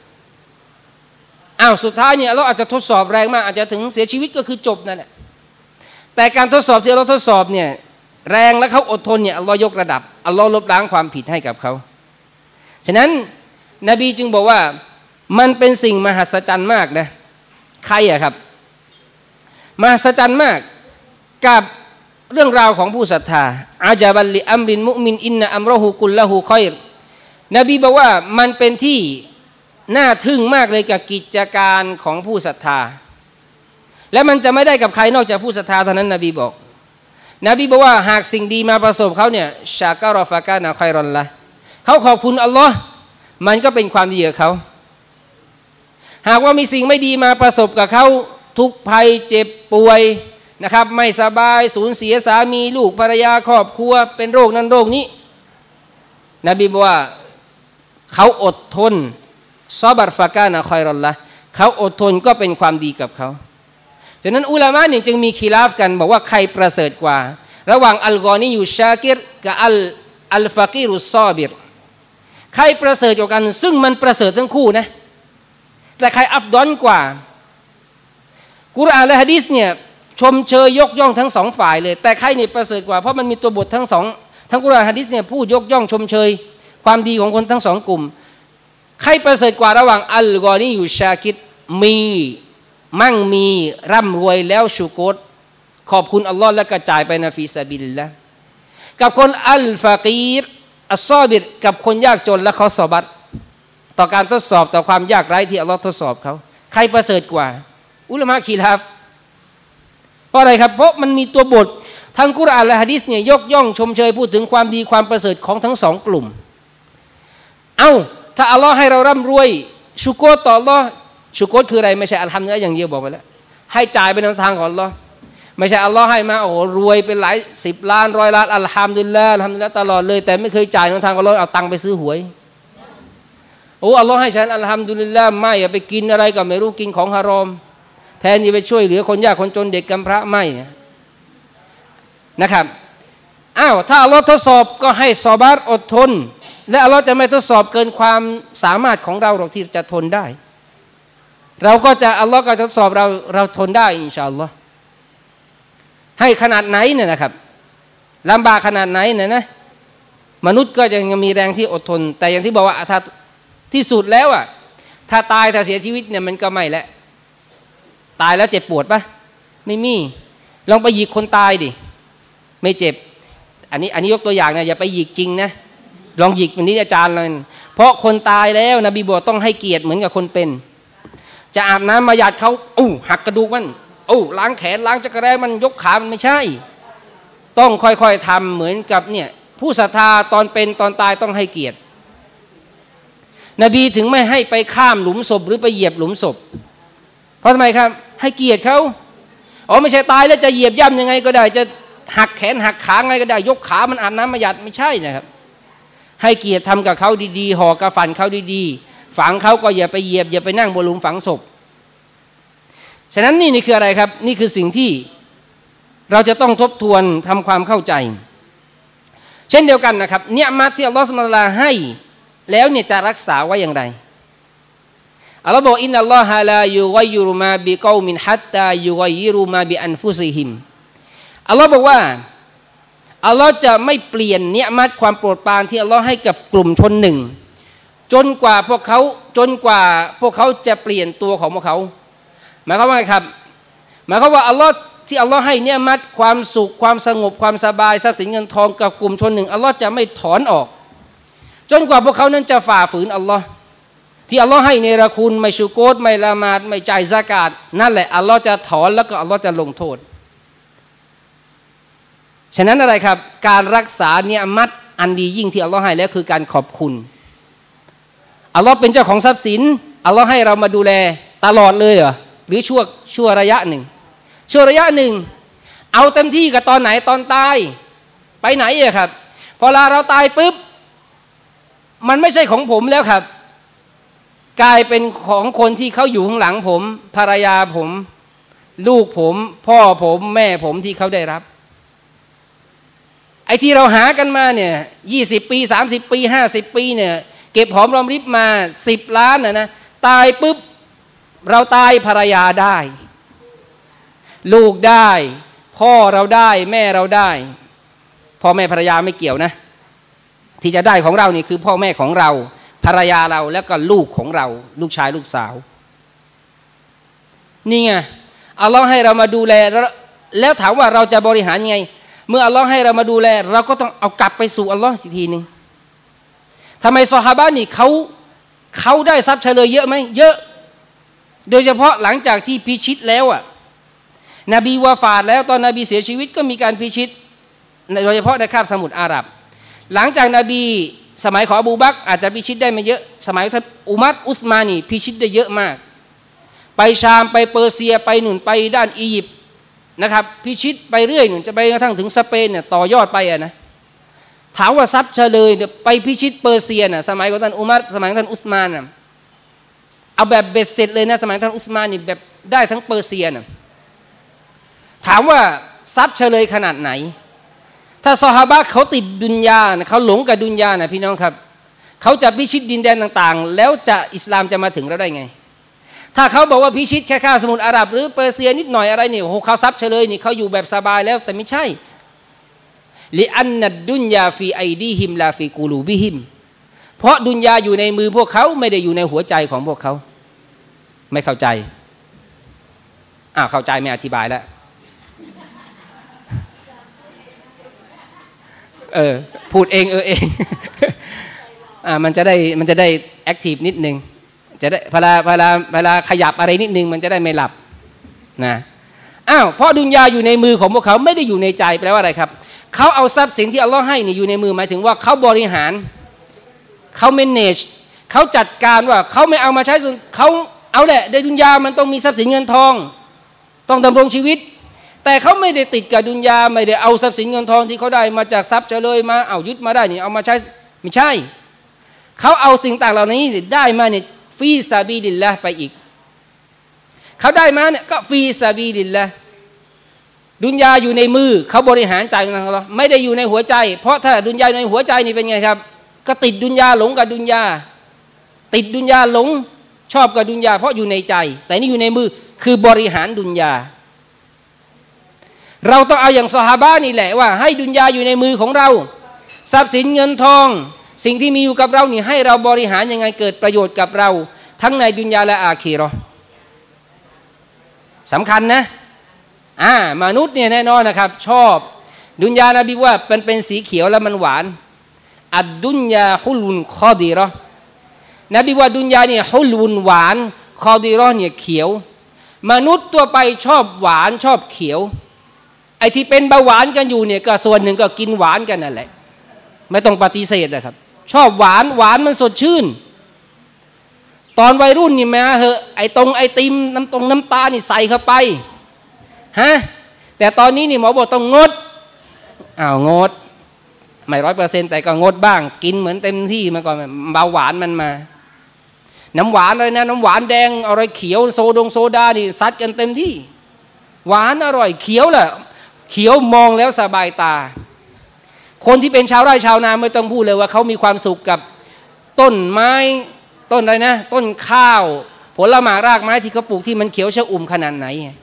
อ้าวสุดท้ายเนี่ยเราอาจจะทดสอบแรงมากอาจจะถึงเสียชีวิตก็คือจบนั่นแหละแต่การทดสอบที่เราทดสอบเนี่ยแรงและเขาอดทนเนี่ยอัลลอฮ์ยกระดับอัลลอฮ์ลบล้างความผิดให้กับเขาฉะนั้นนบีจึงบอกว่ามันเป็นสิ่งมหัศจรรย์มากนะใครอะครับมหัศจรรย์มากกับเรื่องราวของผู้ศรัทธาอาจาบัลลิอัมรินมุมินอินนะอัมรอฮูกุลละฮูคอยรนบีบอกว่ามันเป็นที่น่าทึ่งมากเลยกับกิจการของผู้ศรัทธาและมันจะไม่ได้กับใครนอกจากผู้ศรัทธาเท่านั้นนบีบอกนบีบอกว่าหากสิ่งดีมาประสบเขาเนี่ยชากะรอฟะกานะคอยรอนละเขาขอบคุณอัลลอฮ์มันก็เป็นความดีกับเขาหากว่ามีสิ่งไม่ดีมาประสบกับเขาทุกภัยเจ็บป่วยนะครับไม่สบายสูญเสียสามีลูกภรรยาครอบครัวเป็นโรคนั้นโรคนี้นบีบอกว่าเขาอดทนซอบัรฟะกานะคอยรอนละเขาอดทนก็เป็นความดีกับเขาฉะนั้นอุลามะเนี่ยจึงมีคีราฟกันบอกว่าใครประเสริฐกว่าระหว่างอัลกอนียูชากิรกับอัลอัลฟากีรุสซอบิรใครประเสริฐกว่ากันซึ่งมันประเสริฐทั้งคู่นะแต่ใครอัฟดอลกว่ากุรอานและหะดีษเนี่ยชมเชยยกย่องทั้งสองฝ่ายเลยแต่ใครเนี่ยประเสริฐกว่าเพราะมันมีตัวบททั้งสองทั้งกุรอานหะดีษเนี่ยพูดยกย่องชมเชยความดีของคนทั้งสองกลุ่มใครประเสริฐกว่าระหว่างอัลกอนียูชากิรมีมั่งมีร่ำรวยแล้วชูโกรขอบคุณอัลลอฮ์และกระจายไปในฟีซาบิลละกับคนอัลฟากีรอัสซอบิรกับคนยากจนและเขาซอบัตต่อการทดสอบต่อความยากไร้ที่อัลลอฮ์ทดสอบเขาใครประเสริฐกว่าอุลามะคีราฟเพราะอะไรครับเพราะมันมีตัวบททั้งกุรอานและหะดีษเนี่ยยกย่องชมเชยพูดถึงความดีความประเสริฐของทั้งสองกลุ่มเอ้าถ้าอัลลอฮ์ให้เราร่ำรวยชูโกรต่ออัลลอฮ์ชูโกรคืออะไรไม่ใช่อัลฮัมดุลิลละห์อย่างเดียวบอกไปแล้วให้จ่ายไปในทางของอัลลอฮ์ไม่ใช่อัลลอฮ์ให้มาโอ้โหรวยเป็นหลายสิบล้านร้อยล้านอัลฮัมดุลิลละห์อัลฮัมดุลิลละห์ตลอดเลยแต่ไม่เคยจ่ายในทางของอัลลอฮ์เอาตังค์ไปซื้อหวยโอ้อัลลอฮ์ให้ฉันอัลฮัมดุลิลละห์ไม่ไปกินอะไรก็ไม่รู้กินของฮารอมแทนที่ไปช่วยเหลือคนยากคนจนเด็กกำพร้าไม่นะครับอ้าวถ้าอัลลอฮ์ทดสอบก็ให้ซอบัรอดทนและอัลลอฮ์จะไม่ทดสอบเกินความสามารถของเราหรอกที่จะทนได้เราก็จะอัลลอฮ์ก็ทดสอบเราเราทนได้อินชาอัลลอฮ์ให้ขนาดไหนเนี่ยนะครับลำบากขนาดไหนเนี่ยนะมนุษย์ก็ยังมีแรงที่อดทนแต่อย่างที่บอกว่าถ้าที่สุดแล้วอ่ะถ้าตายถ้าเสียชีวิตเนี่ยมันก็ไม่แล้วตายแล้วเจ็บปวดปะไม่มีลองไปหยิกคนตายดิไม่เจ็บอันนี้อันนี้ยกตัวอย่างนะอย่าไปหยิกจริงนะลองหยิกวันนี้อาจารย์เลยเพราะคนตายแล้วนบีบอกต้องให้เกียรติเหมือนกับคนเป็นจะอาบน้ำมาหยาดเขาอู้หักกระดูกมันอู้ล้างแขนล้างจักรแร้มันยกขามันไม่ใช่ต้องค่อยๆทำเหมือนกับเนี่ยผู้ศรัทธาตอนเป็นตอนตายต้องให้เกียรตินบีถึงไม่ให้ไปข้ามหลุมศพหรือไปเหยียบหลุมศพเพราะทำไมครับให้เกียรติเขาอ๋อไม่ใช่ตายแล้วจะเหยียบย่ำยังไงก็ได้จะหักแขนหักขาไงก็ได้ยกขามันอาบน้ำมาหยาดไม่ใช่นะครับให้เกียรติทำกับเขาดีๆห่อกระฝันเขาดีๆฝังเขาก็อย่าไปเหยียบอย่าไปนั่งบนหลุมฝังศพฉะนั้นนี่นี่คืออะไรครับนี่คือสิ่งที่เราจะต้องทบทวนทำความเข้าใจเช่นเดียวกันนะครับเนียมัตที่อัลลอฮฺซุบฮานะฮูวะตะอาลาให้แล้วเนี่ยจะรักษาไว้อย่างไรอัลลอฮฺบอกอินนัลลอฮะลายุกัยยิรุมาบิกอมินฮัตตายุกัยยิรุมาบิอันฟุซิฮิมอัลลอฮฺบอกว่าอัลลอฮฺจะไม่เปลี่ยนเนียมัตความโปรดปรานที่อัลลอฮฺให้กับกลุ่มชนหนึ่งจนกว่าพวกเขาจนกว่าพวกเขาจะเปลี่ยนตัวของพวกเขาหมายความว่าไงครับหมายความว่าอัลลอฮฺที่อัลลอฮฺให้เนียมัตความสุขความสงบความสบายทรัพย์สินเงินทองกับกลุ่มชนหนึ่งอัลลอฮฺจะไม่ถอนออกจนกว่าพวกเขานั้นจะฝ่าฝืนอัลลอฮฺที่อัลลอฮฺให้เนรคุณไม่ชูโกรไม่ละหมาดไม่จ่ายซะกาตนั่นแหละอัลลอฮฺจะถอนแล้วก็อัลลอฮฺจะลงโทษฉะนั้นอะไรครับการรักษาเนียมัตอันดียิ่งที่อัลลอฮฺให้แล้วคือการขอบคุณอัลลอฮฺเป็นเจ้าของทรัพย์สินอัลลอฮฺให้เรามาดูแลตลอดเลยเหรอหรือชั่วชั่วระยะหนึ่งชั่วระยะหนึ่งเอาเต็มที่กับตอนไหนตอนตายไปไหนอะครับพอลาเราตายปุ๊บมันไม่ใช่ของผมแล้วครับกลายเป็นของคนที่เขาอยู่ข้างหลังผมภรรยาผมลูกผมพ่อผมแม่ผมที่เขาได้รับไอ้ที่เราหากันมาเนี่ยยี่สิบปีสามสิบปีห้าสิบปีเนี่ยเก็บหอมรอมริบมาสิบล้านน่ะนะตายปุ๊บเราตายภรรยาได้ลูกได้พ่อเราได้แม่เราได้พ่อแม่ภรรยาไม่เกี่ยวนะที่จะได้ของเรานี่คือพ่อแม่ของเราภรรยาเราแล้วก็ลูกของเราลูกชายลูกสาวนี่ไงอัลลอฮ์ให้เรามาดูแลแล้วถามว่าเราจะบริหารยังไงเมื่ออัลลอฮ์ให้เรามาดูแลเราก็ต้องเอากลับไปสู่อัลลอฮ์อีกทีหนึ่งทำไมซอฮาบะห์นี่เขาเขาได้ทรัพย์เฉลยเยอะไหมเยอะโดยเฉพาะหลังจากที่พิชิตแล้วอ่ะนบีวาฟาตแล้วตอนนบีเสียชีวิตก็มีการพิชิตโดยเฉพาะในคาบสมุทรอาหรับหลังจากนบีสมัยของอบูบักรอาจจะพิชิตได้ไม่เยอะสมัยท่านอุมัรอุสมานีพิชิตได้เยอะมากไปชามไปเปอร์เซียไปหนุนไปด้านอียิปต์นะครับพิชิตไปเรื่อยหนุนจะไปกระทั่งถึงสเปนเนี่ยต่อยอดไปอะนะถามว่าทรัพย์เฉลยไปพิชิตเปอร์เซียน่ะสมัยของท่านอุมัรสมัยของท่านอุสมานน่ะเอาแบบเบ็ดเสร็จเลยนะสมัยท่านอุสมานนี่แบบได้ทั้งเปอร์เซียน่ะถามว่าทรัพย์เฉลยขนาดไหนถ้าซอฮาบะห์เขาติดดุนยาเขาหลงกับดุนยานะพี่น้องครับเขาจะพิชิตดินแดนต่างๆแล้วจะอิสลามจะมาถึงเราได้ไงถ้าเขาบอกว่าพิชิตแค่ข้าวสมุทรอาหรับหรือเปอร์เซียนิดหน่อยอะไรนี่โอ้โหเขาทรัพย์เฉลยนี่เขาอยู่แบบสบายแล้วแต่ไม่ใช่ลิอันนัดดุนยาฟีไอดีฮิมลาฟีกูลูบิฮิมเพราะดุนยาอยู่ในมือพวกเขาไม่ได้อยู่ในหัวใจของพวกเขาไม่เข้าใจอ้าวเข้าใจไม่อธิบายแล้วเออพูดเองเออเองอ่ามันจะได้มันจะได้แอคทีฟนิดนึงจะได้เวลาเวลาเวลาขยับอะไรนิดนึงมันจะได้ไม่หลับนะอ้าวเพราะดุนยาอยู่ในมือของพวกเขาไม่ได้อยู่ในใจแปลว่าอะไรครับเขาเอาทรัพย์สินที่อัลลอฮ์ให้นี่อยู่ในมือหมายถึงว่าเขาบริหารเขาเมเนจเขาจัดการว่าเขาไม่เอามาใช้ส่วนเขาเอาแหละในดุนยามันต้องมีทรัพย์สินเงินทองต้องดำรงชีวิตแต่เขาไม่ได้ติดกับดุนยาไม่ได้เอาทรัพย์สินเงินทองที่เขาได้มาจากทรัพย์เฉลยมาเอายึดมาได้นี่เอามาใช้ไม่ใช่เขาเอาสิ่งต่างเหล่านี้ได้มาเนี่ยฟีซาบีลิลละไปอีกเขาได้มาเนี่ยก็ฟีซาบีลิลละดุนยาอยู่ในมือเขาบริหารใจของเขาไม่ได้อยู่ในหัวใจเพราะถ้าดุนยาในหัวใจนี่เป็นไงครับก็ติดดุนยาหลงกับดุนยาติดดุนยาหลงชอบกับดุนยาเพราะอยู่ในใจแต่นี่อยู่ในมือคือบริหารดุนยาเราต้องเอาอย่างซอฮาบะห์นี่แหละว่าให้ดุนยาอยู่ในมือของเราทรัพย์สินเงินทองสิ่งที่มีอยู่กับเรานี่ให้เราบริหารยังไงเกิดประโยชน์กับเราทั้งในดุนยาและอาคีเราะห์สำคัญนะอ่ามนุษย์เนี่ยแน่นอนนะครับชอบดุนยานบีว่าเป็นเป็นสีเขียวแล้วมันหวานอัดดุนยาฮุลุนคอดีเราะห์นบีว่าดุนยาเนี่ยฮุลุนหวานคอดีเราะห์เนี่ยเขียวมนุษย์ตัวไปชอบหวานชอบเขียวไอ้ที่เป็นเบาหวานกันอยู่เนี่ยก็ส่วนหนึ่งก็กินหวานกันนั่นแหละไม่ต้องปฏิเสธนะครับชอบหวานหวานมันสดชื่นตอนวัยรุ่นนี่มาเหอะไอ้ตรงไอติมน้ำตรงน้ำตานี่ใส่เข้าไปฮะแต่ตอนนี้นี่หมอบอกต้องงดอ้าวงดไม่ร้อยเปอร์เซ็นต์แต่ก็งดบ้างกินเหมือนเต็มที่มาก่อนเบาหวานมันมาน้ำหวานอะไรนะน้ำหวานแดงอะไรเขียวโซดงโซดานี่ซัดกันเต็มที่หวานอร่อยเขียวแหละเขียวมองแล้วสบายตาคนที่เป็นชาวไร่ชาวนาไม่ต้องพูดเลยว่าเขามีความสุขกับต้นไม้ต้นอะไรนะต้นข้าวผลไม้รากไม้ที่เขาปลูกที่มันเขียวชอุ่มขนาดไหน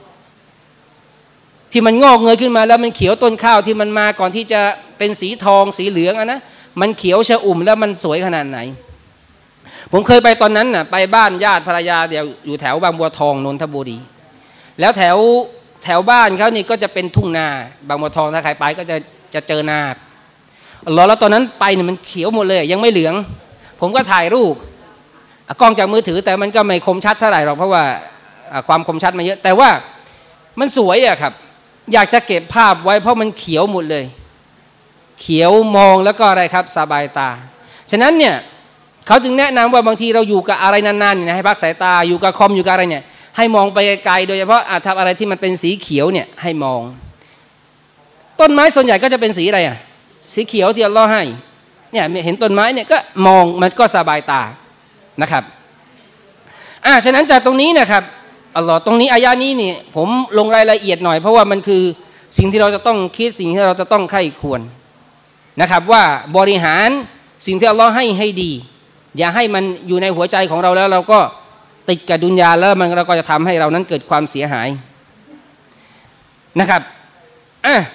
ที่มันงอกเงยขึ้นมาแล้วมันเขียวต้นข้าวที่มันมาก่อนที่จะเป็นสีทองสีเหลืองอะนะมันเขียวชอุ่มแล้วมันสวยขนาดไหนผมเคยไปตอนนั้นน่ะไปบ้านญาติภรรยาเดี๋ยวอยู่แถวบางบัวทองนนทบุรีแล้วแถวแถวบ้านเขานี่ก็จะเป็นทุ่งนาบางบัวทองถ้าใครไปก็จะจะเจอนาแล้วตอนนั้นไปเนี่ยมันเขียวหมดเลยยังไม่เหลืองผมก็ถ่ายรูปกล้องจากมือถือแต่มันก็ไม่คมชัดเท่าไหร่หรอกเพราะว่าความคมชัดมาเยอะแต่ว่ามันสวยอะครับอยากจะเก็บภาพไว้เพราะมันเขียวหมดเลยเขียวมองแล้วก็อะไรครับสบายตาฉะนั้นเนี่ยเขาจึงแนะนำว่าบางทีเราอยู่กับอะไรนานๆเนี่ยให้พักสายตาอยู่กับคอมอยู่กับอะไรเนี่ยให้มองไปไกลๆโดยเฉพาะอาจทำอะไรที่มันเป็นสีเขียวเนี่ยให้มองต้นไม้ส่วนใหญ่ก็จะเป็นสีอะไรอ่ะสีเขียวที่อัลลอฮ์ให้เนี่ยเห็นต้นไม้เนี่ยก็มองมันก็สบายตานะครับอ่าฉะนั้นจากตรงนี้นะครับอัลลอฮ์ตรงนี้อายะนี้นี่ผมลงรายละเอียดหน่อยเพราะว่ามันคือสิ่งที่เราจะต้องคิดสิ่งที่เราจะต้องใคร่ควรนะครับว่าบริหารสิ่งที่อัลลอฮ์ให้ให้ดีอย่าให้มันอยู่ในหัวใจของเราแล้วเราก็ติดกับดุนยาแล้วมันเราก็จะทำให้เรานั้นเกิดความเสียหายนะครับอ่ะ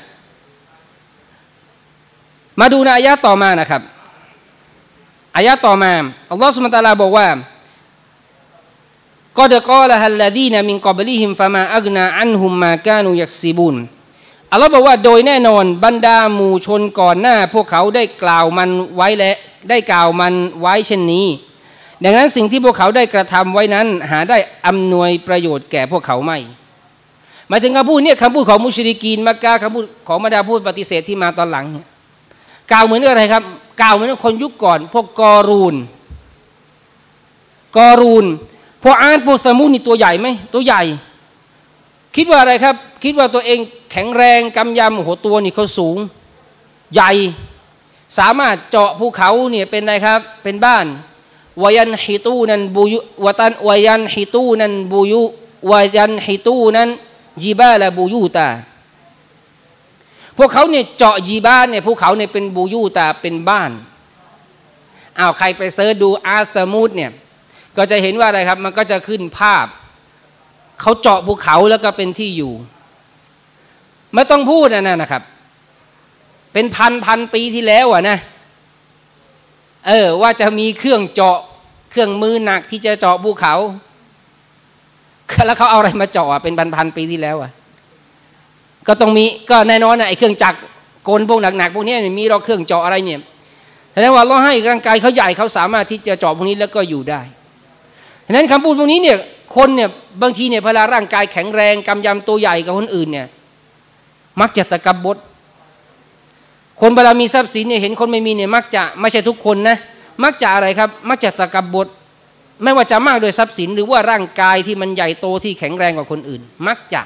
มาดูในอายะต่อมานะครับอายะต่อมาอัลลอฮฺซุบฮานะฮูวะตะอาลาบอกว่ากอดกอละฮัลลดีนมินกอบลิฮิมฟะมาอักนาอันฮุมมากานูยักซิบุนอัลลอฮฺบอกว่าโดยแน่นอนบรรดาหมู่ชนก่อนหน้าพวกเขาได้กล่าวมันไว้และได้กล่าวมันไว้เช่นนี้ดังนั้นสิ่งที่พวกเขาได้กระทำไว้นั้นหาได้อำนวยประโยชน์แก่พวกเขาไม่หมายถึงคำพูดเนี่ยคำพูดของมุชริกีนมักกะคำพูดของบรรดาผู้ปฏิเสธที่มาตอนหลังเนี่ยกล่าวเหมือนอะไรครับกล่าวเหมือนคนยุคก่อนพวกกอรูนกอรูนพวกอาดพวกสมุนนี่ตัวใหญ่ไหมตัวใหญ่คิดว่าอะไรครับคิดว่าตัวเองแข็งแรงกำยำโอ้โหตัวนี่เขาสูงใหญ่สามารถเจาะภูเขาเนี่ยเป็นอะไรครับเป็นบ้านวายันฮิตูนันบูยุวตันวายันฮิตูนันบูยุวายันฮิตูนันจิบาลบูยูตาพวกเขาเนี่ยเจาะจีบ้านเนี่ยภูเขาเนี่ยเป็นบูยูตาเป็นบ้านอ้าวใครไปเสิร์ชดูอาสมูดเนี่ยก็จะเห็นว่าอะไรครับมันก็จะขึ้นภาพเขาเจาะภูเขาแล้วก็เป็นที่อยู่ไม่ต้องพูดนะนั่นนะครับเป็นพันพันปีที่แล้วอ่ะนะเออว่าจะมีเครื่องเจาะเครื่องมือหนักที่จะเจาะภูเขาแล้วเขาเอาอะไรมาเจาะเป็นพันพันปีที่แล้วอ่ะก็ต้องมีก็แน่นอนนะไอ้เครื่องจักรกลพวกหนักๆพวกนี้มีเราเครื่องเจาะอะไรเนี่ยแสดงว่าเราให้ร่างกายเขาใหญ่เขาสามารถที่จะเจาะพวกนี้แล้วก็อยู่ได้ฉะนั้นคำพูดพวกนี้เนี่ยคนเนี่ยบางทีเนี่ยเวลาร่างกายแข็งแรงกำยำตัวใหญ่กับคนอื่นเนี่ยมักจะตะกับบดคนเวลามีทรัพย์สินเนี่ยเห็นคนไม่มีเนี่ยมักจะไม่ใช่ทุกคนนะมักจะอะไรครับมักจะตะกับบดไม่ว่าจะมากโดยทรัพย์สินหรือว่าร่างกายที่มันใหญ่โตที่แข็งแรงกว่าคนอื่นมักจะ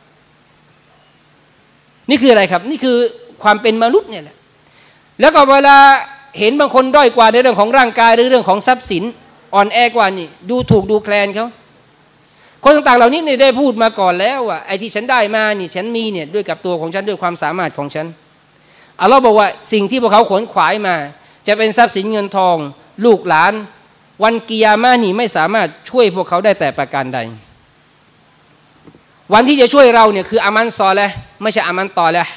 นี่คืออะไรครับนี่คือความเป็นมนุษย์เนี่ยแหละแล้วก็เวลาเห็นบางคนด้อยกว่าในเรื่องของร่างกายหรือเรื่องของทรัพย์สินอ่อนแอกว่านี่ดูถูกดูแคลนเขาคนต่างๆเหล่านี้เนี่ยได้พูดมาก่อนแล้วว่าไอ้ที่ฉันได้มานี่ฉันมีเนี่ยด้วยกับตัวของฉันด้วยความสามารถของฉันอัลลอฮ์บอกว่าสิ่งที่พวกเขาขวนขวายมาจะเป็นทรัพย์สินเงินทองลูกหลานวันกิยามะห์นี่ไม่สามารถช่วยพวกเขาได้แต่ประการใดวันที่จะช่วยเราเนี่ยคืออามันซอเลห์ไม่ใช่อามันตอเลห์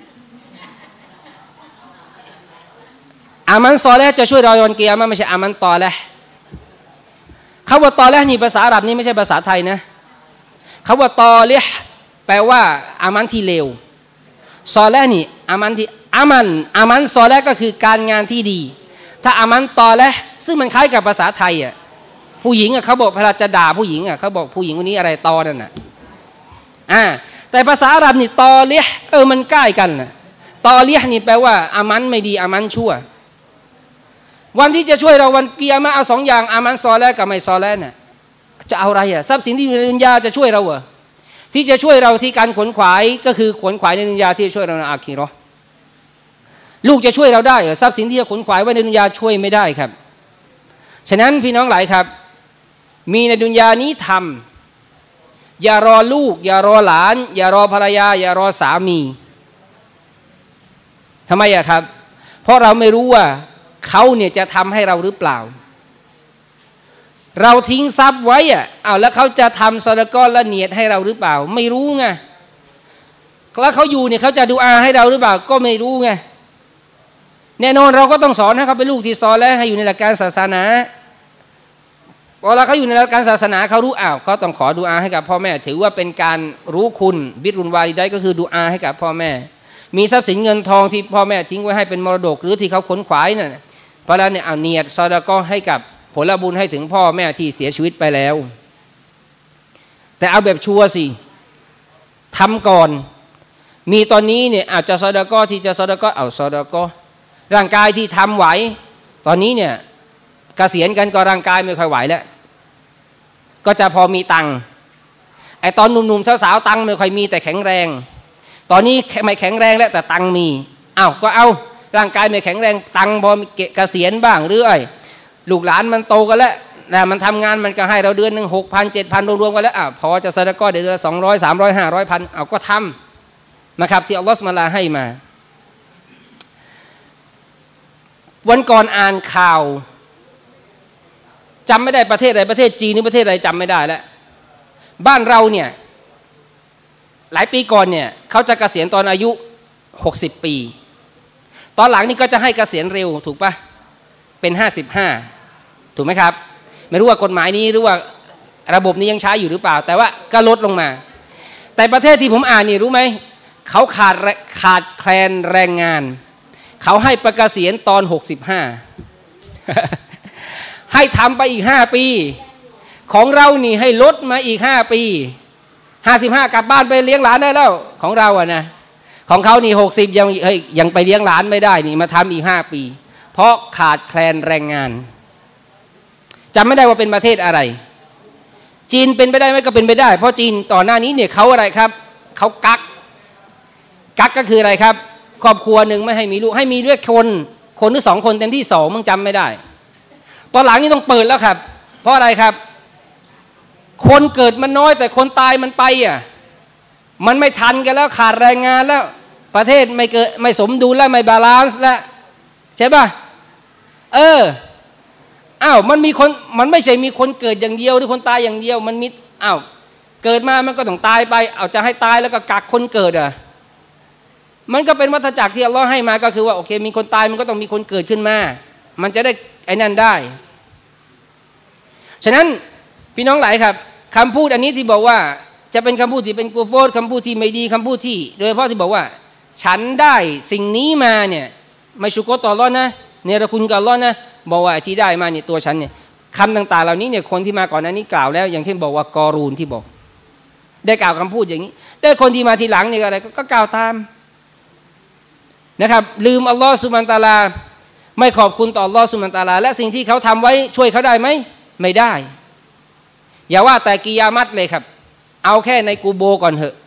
อามันซอเลห์จะช่วยเราวันกิยามะห์ไม่ใช่อามันตอเลห์คำว่าตอเลห์นี่ภาษาอาหรับนี่ไม่ใช่ภาษาไทยนะคำว่าตอเลห์แปลว่าอามันที่เลวซอเลห์นี่อามันที่อามันอามันซอเลห์ก็คือการงานที่ดีถ้าอามันตอเลห์ซึ่งมันคล้ายกับภาษาไทยอ่ะผู้หญิงอ่ะเขาบอกเวลาจะด่าผู้หญิงอ่ะเขาบอกผู้หญิงคนนี้อะไรตอนั่นน่ะอ่าแต่ภาษาอาหรับนี่ตอเลห์เออมันใกล้กันนะตอเลห์นี่แปลว่าอามันไม่ดีอามันชั่ววันที่จะช่วยเราวันกิยามะห์เอาสองอย่างอามันซอเลห์กับไม่ซอเลห์น่ะจะเอาอะไรอ่ะทรัพย์สินที่อยู่ในดุนยาจะช่วยเราเหรอที่จะช่วยเราที่การขวนขวายก็คือขวนขวายในดุนยาที่จะช่วยเราในอาคีเราะห์ลูกจะช่วยเราได้เหรอทรัพย์สินที่จะขวนขวายไว้ในดุนยาช่วยไม่ได้ครับฉะนั้นพี่น้องหลายครับมีในดุนยานี้ทำอย่ารอลูกอย่ารอหลานอย่ารอภรรยาอย่ารอสามีทำไมอะครับเพราะเราไม่รู้ว่าเขาเนี่ยจะทำให้เราหรือเปล่าเราทิ้งทรัพย์ไว้อะอ้าวแล้วเขาจะทำซอดะกอฮ์ละเนียดให้เราหรือเปล่าไม่รู้ไงแล้วเขาอยู่เนี่ยเขาจะดูอาให้เราหรือเปล่าก็ไม่รู้ไงแน่นอนเราก็ต้องสอนให้เขาเป็นลูกที่ซอเลห์ให้อยู่ในหลักการศาสนาเวลาเขาอยู่ในหลักการศาสนาเขารู้อ้าวเขาต้องขอดูอาให้กับพ่อแม่ถือว่าเป็นการรู้คุณบิรุนวาลิดัยก็คือดูอาให้กับพ่อแม่มีทรัพย์สินเงินทองที่พ่อแม่ทิ้งไว้ให้เป็นมรดกหรือที่เขาขนขวายนั่นเพราะแล้วเนี่ยเอาเนียดซอดะกอฮ์ให้กับผลบุญให้ถึงพ่อแม่ที่เสียชีวิตไปแล้วแต่เอาแบบชัวร์สิทำก่อนมีตอนนี้เนี่ยอาจจะซอดะกอฮ์ที่จะซอดะกอฮ์เอาซอดะกอฮ์ร่างกายที่ทำไหวตอนนี้เนี่ยเกษียณกันก็ร่างกายไม่ค่อยไหวแล้วก็จะพอมีตังค์ไอตอนหนุ่มๆสาวๆตังไม่ค่อยมีแต่แข็งแรงตอนนี้ไม่แข็งแรงแล้วแต่ตังมีอ้าวก็เอาร่างกายไม่แข็งแรงตังพอเกษียณบ้างหรือไอ้ลูกหลานมันโตกันแล้วนะมันทำงานมันก็ให้เราเดือนหนึ่งหกพันเจ็ดพันรวมๆกันแล้วอ่ะพอจะซะดะกอเดือนสองร้อยสามร้อยห้าร้อยพันเอาก็ทำนะครับที่อัลลอฮฺซุบฮานะฮูวะตะอาลาให้มาวันก่อนอ่านข่าวจำไม่ได้ประเทศอะไรประเทศจีนหรือประเทศอะไรจำไม่ได้แล้วบ้านเราเนี่ยหลายปีก่อนเนี่ยเขาจะเกษียณตอนอายุหกสิบปีตอนหลังนี่ก็จะให้เกษียณเร็วถูกปะเป็นห้าสิบห้าถูกไหมครับไม่รู้ว่ากฎหมายนี้หรือว่าระบบนี้ยังใช้อยู่หรือเปล่าแต่ว่าก็ลดลงมาแต่ประเทศที่ผมอ่านนี่รู้ไหมเขาขาดขาดแคลนแรงงานเขาให้ประกาศเกษียณตอนหกสิบห้าให้ทำไปอีกห้าปีของเรานี่ให้ลดมาอีกห้าปีห้าสิบห้ากลับบ้านไปเลี้ยงหลานได้แล้วของเราอ่ะนะของเขานี่หกสิบยังเฮ้ยยังไปเลี้ยงหลานไม่ได้นี่มาทำอีกห้าปีเพราะขาดแคลนแรงงานจำไม่ได้ว่าเป็นประเทศอะไรจีนเป็นไปได้ไหมก็เป็นไปได้เพราะจีนต่อหน้านี้เนี่ยเขาอะไรครับเขากักกักก็คืออะไรครับครอบครัวหนึ่งไม่ให้มีลูกให้มีด้วยคนคนหรือสองคนเต็มที่สองมึงจำไม่ได้ตอนหลังนี่ต้องเปิดแล้วครับเพราะอะไรครับคนเกิดมันน้อยแต่คนตายมันไปอ่ะมันไม่ทันกันแล้วขาดแรงงานแล้วประเทศไม่เกิดไม่สมดุลแล้วไม่บาลานซ์แล้วใช่ป่ะเอออ้าวมันมีคนมันไม่ใช่มีคนเกิดอย่างเดียวหรือคนตายอย่างเดียวมันมีอ้าวเกิดมามันก็ต้องตายไปเอาจะให้ตายแล้วก็กักคนเกิดอ่ะมันก็เป็นวัฏจักรที่อัลเลาะห์ให้มาก็คือว่าโอเคมีคนตายมันก็ต้องมีคนเกิดขึ้นมามันจะได้ไอ้นั่นได้ฉะนั้นพี่น้องหลายครับคำพูดอันนี้ที่บอกว่าจะเป็นคำพูดที่เป็นกูโฟร์คำพูดที่ไม่ดีคำพูดที่โดยเฉพาะที่บอกว่าฉันได้สิ่งนี้มาเนี่ยไม่ชุกรต่ออัลเลาะห์นะเนรคุณกับอัลเลาะห์นะบอกว่าที่ได้มาเนี่ยตัวฉันเนี่ยคำต่างๆเหล่านี้เนี่ยคนที่มาก่อนหน้านี้กล่าวแล้วอย่างเช่นบอกว่ากอรูนที่บอกได้กล่าวคำพูดอย่างนี้ได้คนที่มาทีหลังเนี่ยอะไรก็กล่าวตามนะครับลืมอัลลอฮฺซุบฮานะฮูวะตะอาลาไม่ขอบคุณต่ออัลลอฮฺซุบฮานะฮูวะตะอาลาและสิ่งที่เขาทำไว้ช่วยเขาได้ไหมไม่ได้อย่าว่าแต่กิยามัตเลยครับเอาแค่ในกูโบก่อนเถอะ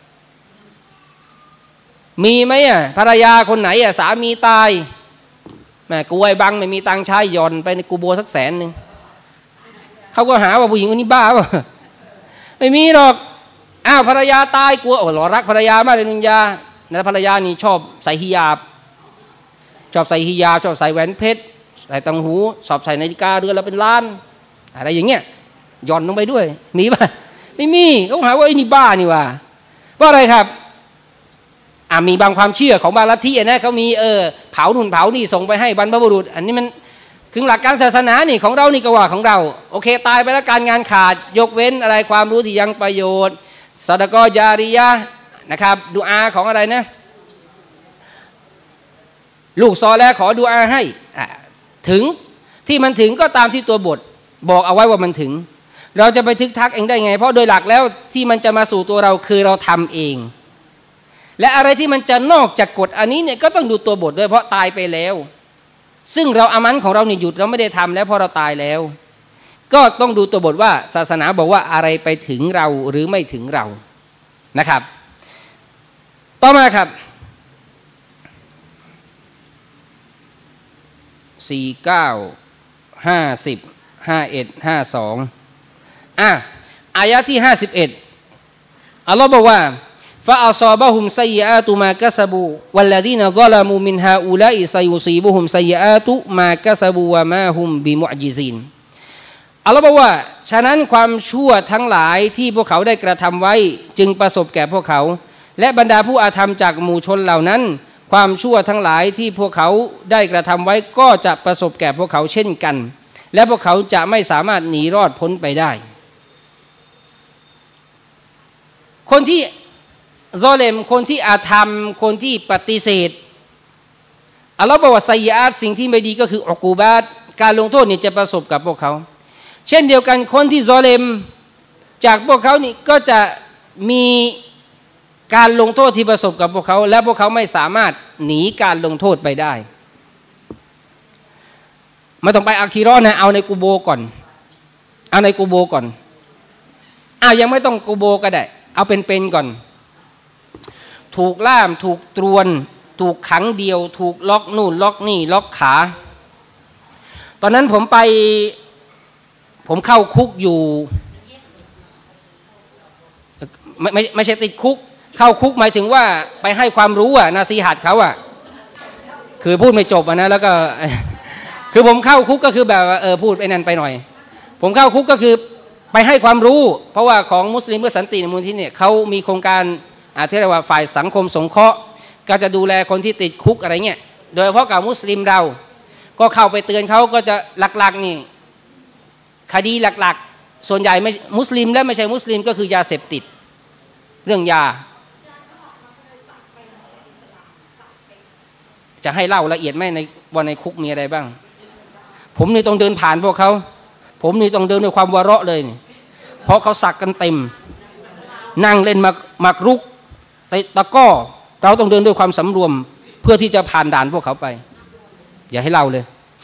มีไหมอ่ะภรรยาคนไหนอ่ะสามีตายแม่กูไอ้บังไม่มีตังค์ใช้ย่อนไปในกูโบสักแสนหนึ่งเขาก็หาว่าผู้หญิงคนนี้บ้าป่ะไม่มีหรอกอ้าวภรรยาตายกลัวโอ้หรอรักภรรยามากเลยนุญญาแล้วภรรยานี่ชอบใส่ฮิญาบชอบใส่ฮิญาบชอบใส่แหวนเพชรใส่ตังหูชอบใส่นาฬิกาเรือนละเป็นล้านอะไรอย่างเงี้ยย่อนลงไปด้วยมีป่ะไม่มีเขาหาว่าไอ้นี่บ้านี่ว่าเพราะอะไรครับอ่ามีบางความเชื่อของบางลัทธินะเขามีเออเผาหุ่นเผานี่ส่งไปให้บรรพบุรุษอันนี้มันถึงหลักการศาสนานี่ของเรานี่ก็ว่าของเราโอเคตายไปแล้วการงานขาดยกเว้นอะไรความรู้ที่ยังประโยชน์ซะดะกอญาริยะห์นะครับดุอาของอะไรนะลูกซอแล้วขอดุอาให้ถึงที่มันถึงก็ตามที่ตัวบทบอกเอาไว้ว่ามันถึงเราจะไปทึกทักเองได้ไงเพราะโดยหลักแล้วที่มันจะมาสู่ตัวเราคือเราทำเองและอะไรที่มันจะนอกจากกฎอันนี้เนี่ยก็ต้องดูตัวบทด้วยเพราะตายไปแล้วซึ่งเราอามันของเราเนี่ยหยุดเราไม่ได้ทำแล้วเพราะเราตายแล้วก็ต้องดูตัวบทว่าศาสนาบอกว่าอะไรไปถึงเราหรือไม่ถึงเรานะครับต่อมาครับสี่เก้าห้าสิบห้าเอ็ดห้าสองอ่ะอายะที่ห้าสิบเอ็ดอัลลอฮ์บอกว่าฟะอัศอบะฮุมซัยยิอาตุมากะซะบูวัลลซีนะซะละมูมินฮาอูลาอิซัยุซีบุฮุมซัยยิอาตุมากะซะบูวะมาฮุมบิมุอญิซีนอัลลอฮ์บอกว่าฉะนั้นความชั่วทั้งหลายที่พวกเขาได้กระทำไว้จึงประสบแก่พวกเขาและบรรดาผู้อาธรรมจากหมู่ชนเหล่านั้นความชั่วทั้งหลายที่พวกเขาได้กระทำไว้ก็จะประสบแก่พวกเขาเช่นกันและพวกเขาจะไม่สามารถหนีรอดพ้นไปได้คนที่ซอเลมคนที่อาธรรมคนที่ปฏิเสธอัลลอฮ์บอกว่าไซยาตสิ่งที่ไม่ดีก็คืออุกูบาตการลงโทษนี่จะประสบกับพวกเขาเช่นเดียวกันคนที่ซอเลมจากพวกเขานี่ก็จะมีการลงโทษที่ประสบกับพวกเขาและพวกเขาไม่สามารถหนีการลงโทษไปได้ไม่ต้องไปอาคีรอนะเอาในกูโบก่อนเอาในกูโบก่อนอ้าวยังไม่ต้องกูโบก็ได้เอาเป็นๆก่อนถูกล่ามถูกตรวนถูกขังเดียวถูกล็อกนู่นล็อกนี่ล็อกขาตอนนั้นผมไปผมเข้าคุกอยู่ไม่ไม่ไม่ใช่ติดคุกเข้าคุกหมายถึงว่าไปให้ความรู้อะนาซีหัดเขาอะคือพูดไม่จบอะนะแล้วก็คือผมเข้าคุกก็คือแบบเออพูดไปนั่นไปหน่อยผมเข้าคุกก็คือไปให้ความรู้เพราะว่าของมุสลิมเพื่อสันติในมูลที่เนี่ยเขามีโครงการอาที่เรียกว่าฝ่ายสังคมสงเคราะห์ก็จะดูแลคนที่ติดคุกอะไรเงี้ยโดยเฉพาะกับมุสลิมเราก็เข้าไปเตือนเขาก็จะหลักๆนี่คดีหลักๆส่วนใหญ่ไม่มุสลิมและไม่ใช่มุสลิมก็คือยาเสพติดเรื่องยาจะให้เล่าละเอียดไหมในวันในคุกมีอะไรบ้างผมนี่ต้องเดินผ่านพวกเขาผมนี่ต้องเดินด้วยความวะเราะเลยเพราะเขาสักกันเต็มนั่งเล่นมักมักรุกเตะตะก้อเราต้องเดินด้วยความสำรวมเพื่อที่จะผ่านด่านพวกเขาไปอย่าให้เล่าเลย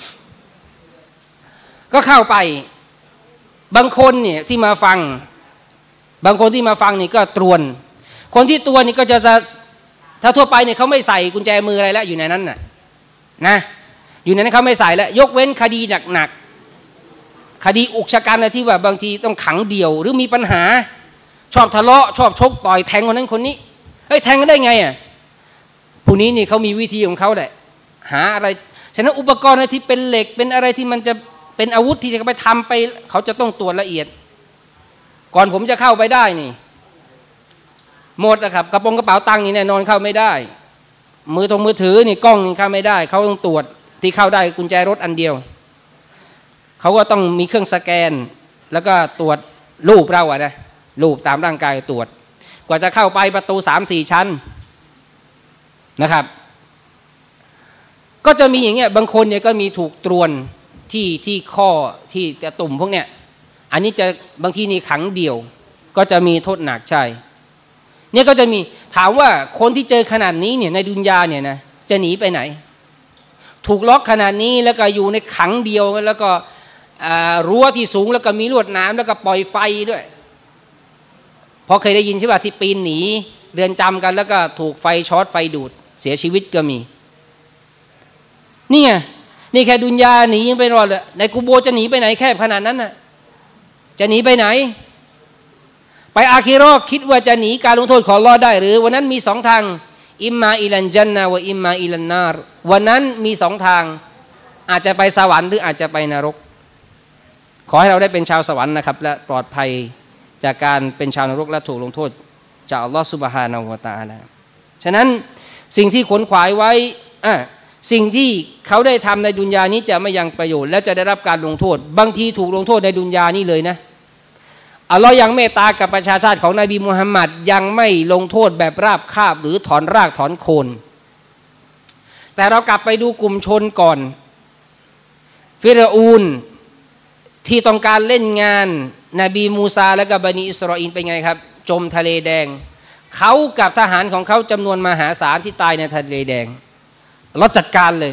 ก็เข้าไปบางคนเนี่ยที่มาฟังบางคนที่มาฟังนี่ก็ตรวนคนที่ตรวนนี่ก็จะถ้าทั่วไปเนี่ยเขาไม่ใส่กุญแจมืออะไรแล้วอยู่ในนั้นน่ะนะอยู่ในนั้นเขาไม่ใส่แล้วยกเว้นคดีหนักๆคดีอุกชะกันนะที่ว่าบางทีต้องขังเดี่ยวหรือมีปัญหาชอบทะเลาะชอบชกต่อยแทงคนนั้นคนนี้เฮ้ยแทงกันได้ไงอ่ะผู้นี้นี่เขามีวิธีของเขาแหละหาอะไรฉะนั้นอุปกรณ์อะไรที่เป็นเหล็กเป็นอะไรที่มันจะเป็นอาวุธที่จะไปทำไปเขาจะต้องตรวจละเอียดก่อนผมจะเข้าไปได้นี่หมดนะครับกระโปรงกระเป๋าตังค์นี่แน่นอนเข้าไม่ได้มือตรงมือถือนี่กล้องนี่เข้าไม่ได้เขาต้องตรวจที่เข้าได้กุญแจรถอันเดียวเขาก็ต้องมีเครื่องสแกนแล้วก็ตรวจรูปเราอะนะรูปตามร่างกายตรวจกว่าจะเข้าไปประตูสามสี่ชั้นนะครับก็จะมีอย่างเงี้ยบางคนเนี่ยก็มีถูกตรวนที่ที่ข้อที่จะตุ่มพวกเนี้ยอันนี้จะบางทีนี่ขังเดี่ยวก็จะมีโทษหนักใช่เนี่ยก็จะมีถามว่าคนที่เจอขนาดนี้เนี่ยในดุนยาเนี่ยนะจะหนีไปไหนถูกล็อกขนาดนี้แล้วก็อยู่ในขังเดียวแล้วก็รั้วที่สูงแล้วก็มีลวดหนามแล้วก็ปล่อยไฟด้วยพอเคยได้ยินใช่ป่ะที่ปีนหนีเรือนจำกันแล้วก็ถูกไฟช็อตไฟดูดเสียชีวิตก็มีนี่ไงนี่แค่ดุนยาหนียังไปรอดเลยในกูโบจะหนีไปไหนแคบขนาดนั้นน่ะจะหนีไปไหนไปอาคิเราะห์คิดว่าจะหนีการลงโทษของอัลเลาะห์ได้หรือวันนั้นมีสองทางอิมมาอิลันญันนะฮ์วะอิมมาอิลันนารวันนั้นมีสองทางอาจจะไปสวรรค์หรืออาจจะไปนรกขอให้เราได้เป็นชาวสวรรค์นะครับและปลอดภัยจากการเป็นชาวนรกและถูกลงโทษจากอัลลอฮฺซุบฮานะฮูวะตะอาลาฉะนั้นสิ่งที่ขนขวายไว้อ่ะสิ่งที่เขาได้ทำในดุนยานี้จะไม่ยังประโยชน์และจะได้รับการลงโทษบางทีถูกลงโทษในดุนยานี้เลยนะอัลลอฮ์ยังเมตตากับประชาชาติของนบีมุฮัมมัดยังไม่ลงโทษแบบราบคาบหรือถอนรากถอนโคนแต่เรากลับไปดูกลุ่มชนก่อนฟิรอูนที่ต้องการเล่นงานนบีมูซาและกับบันิอิสราเอลเป็นไงครับจมทะเลแดงเขากับทหารของเขาจำนวนมหาศาลที่ตายในทะเลแดงเราจัดการเลย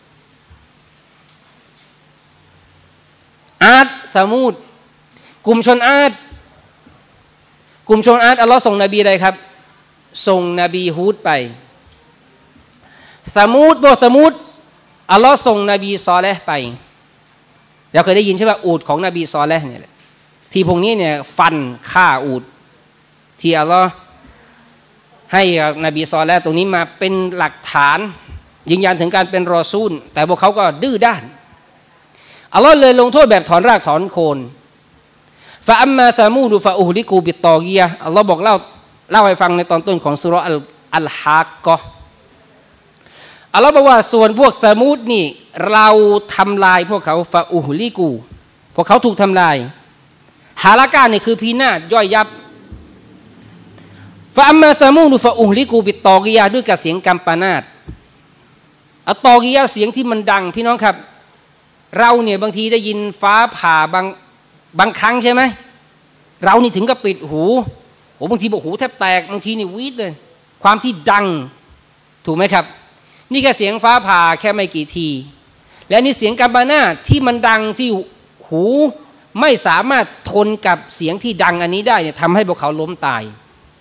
อาดสามูดกลุ่มชนอาดกลุ่มชนอาดอัลลอฮ์ส่งนบีอะไรครับส่งนบีฮูดไปสามูดโบสามูดอัลลอฮ์ส่งนบีซอเลห์ไปเราเคยได้ยินใช่ป่ะอูฐของนบีซอเลห์เนี่ยที่พวกนี้เนี่ยฟันฆ่าอูฐที่อัลลอฮ์ให้นบีซอเลห์ตรงนี้มาเป็นหลักฐานยืนยันถึงการเป็นรอซูลแต่พวกเขาก็ดื้อด้านอัลลอฮ์เลยลงโทษแบบถอนรากถอนโคนฟะอัมมาซามูดุฟะอูฮลิกูบิตตอกียะอัลลอฮ์บอกเล่าเล่าให้ฟังในตอนต้นของซูเราะห์อัลฮากกะอัลลอฮ์บอกว่าส่วนพวกซามูดนี่เราทำลายพวกเขาฟะอูฮลิกูพวกเขาถูกทำลายฮาลากานี่คือพินาศย่อยยับฟะอัมมาซามูดุฟะอูฮลิกูบิตตอกียะด้วยกับเสียงกัมปนาตอัตตอกียะเสียงที่มันดังพี่น้องครับเราเนี่ยบางทีได้ยินฟ้าผ่าบางบางครั้งใช่ไหมเรานี่ถึงกับปิดหูโอ้บางทีบอกหูแทบแตกบางทีนี่วีดเลยความที่ดังถูกไหมครับนี่แค่เสียงฟ้าผ่าแค่ไม่กี่ทีและนี่เสียงกัมปนาตที่มันดังที่หูไม่สามารถทนกับเสียงที่ดังอันนี้ได้เนี่ยทำให้พวกเขาล้มตาย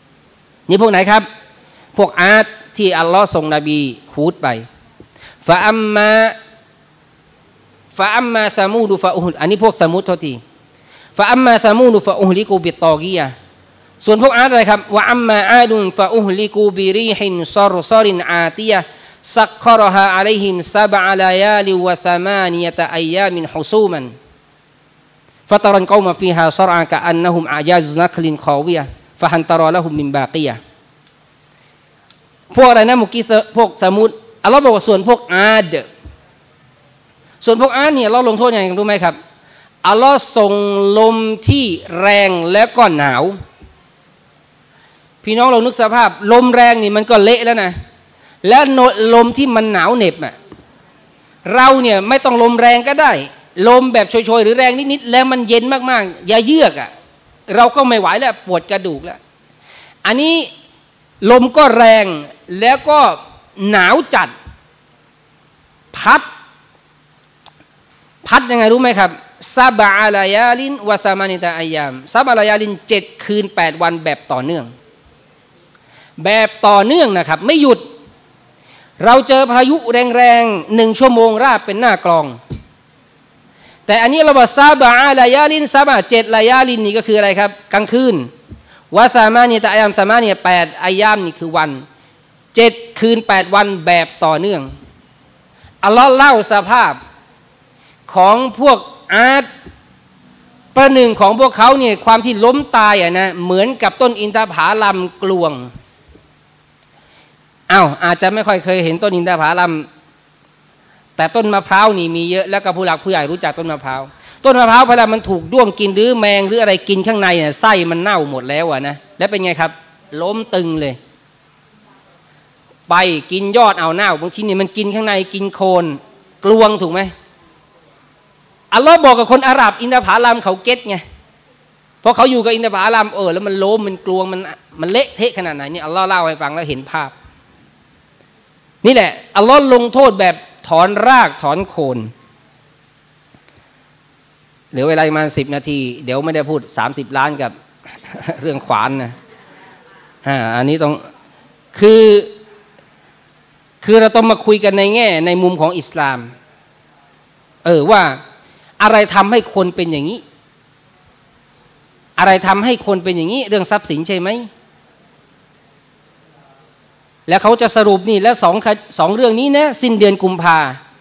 นี่พวกไหนครับพวกอาดที่อัลลอฮ์ส่งนบีฮูดไปฟะอัมมาฟะอัมมาซามูดฟะอุฮอันนี้พวกซามูดเท่าทีฟะอัมมาซามูดฟะอุฮลิกูบิตตอกียะส่วนพวกอาดอะไรครับวะอัมมาอาดุนฟะอุฮลิกูบิรีฮินซอรซอรินอาติยะซักครฮาอะลัยฮิมซะบะอะลายาลิวะซะมานียะตะอัยยามินฮุซูมันฟะตะรันกอมฟีฮาซอรอะกะอันนะฮุมอาญาซุนัคลินคอวิยะฟะฮันตะรอละฮุมมินบากียะพวกอะไรนะเมื่อกี้พวกซามูดอัลลอฮ์บอกว่าส่วนพวกอาดส่วนพวกอาดเนี่ยเราลงโทษยังไงรู้ไหมครับอัลลอฮ์ส่งลมที่แรงและก็หนาวพี่น้องเรานึกสภาพลมแรงนี่มันก็เละแล้วนะและลมที่มันหนาวเหน็บอ่ะเราเนี่ยไม่ต้องลมแรงก็ได้ลมแบบโชยๆหรือแรงนิดๆแล้วมันเย็นมากๆอย่าเยือกอ่ะเราก็ไม่ไหวแล้วปวดกระดูกแล้วอันนี้ลมก็แรงแล้วก็หนาวจัดพัดพัดยังไงรู้ไหมครับซาบะอะลายาลินวะซามานิตะอัยยามซาบะอะลายาลินเจ็ดคืนแปดวันแบบต่อเนื่องแบบต่อเนื่องนะครับไม่หยุดเราเจอพายุแรงๆหนึ่งชั่วโมงราบเป็นหน้ากลองแต่อันนี้เราบอกซาบะอะลายาลินซาบะเจ็ดลายาลินนี่ก็คืออะไรครับกลางคืนวะซามานิตะอัยยามซามานิแปดอัยยามนี่คือวันเจ็ดคืนแปดวันแบบต่อเนื่องอัลลอฮ์เล่าสภาพของพวกอาดประหนึ่งของพวกเขาเนี่ยความที่ล้มตายอ่ะนะเหมือนกับต้นอินทผลัมกลวงอ้าวอาจจะไม่ค่อยเคยเห็นต้นอินทผลัมแต่ต้นมะพร้าวนี่มีเยอะแล้วก็ผู้หลักผู้ใหญ่รู้จักต้นมะพร้าวต้นมะพร้าวเวลามันถูกด้วงกินหรือแมงหรืออะไรกินข้างในเนี่ยไส้มันเน่าหมดแล้วอ่ะนะแล้วเป็นไงครับล้มตึงเลยไปกินยอดเอาเน่าบางทีเนี่ยมันกินข้างในกินโคนกลวงถูกไหมอัลลอฮ์บอกกับคนอาหรับอินทผลัมเขาเก็ตไงเพราะเขาอยู่กับอินทผลัมเออแล้วมันล้มมันกลวงมันมันเละเทะขนาดไหนนี่อัลลอฮ์เล่าให้ฟังแล้วเห็นภาพนี่แหละอัลลอฮ์ลงโทษแบบถอนรากถอนโคนเหลือเวลาประมาณสิบนาทีเดี๋ยวไม่ได้พูดสามสิบล้านกับเรื่องขวานนะอ่าอันนี้ต้องคือคือเราต้องมาคุยกันในแง่ในมุมของอิสลามเออว่าอะไรทำให้คนเป็นอย่างนี้อะไรทำให้คนเป็นอย่างนี้เรื่องทรัพย์สินใช่ไหมแล้วเขาจะสรุปนี่แล้วสองสองเรื่องนี้นะสิ้นเดือนกุมภา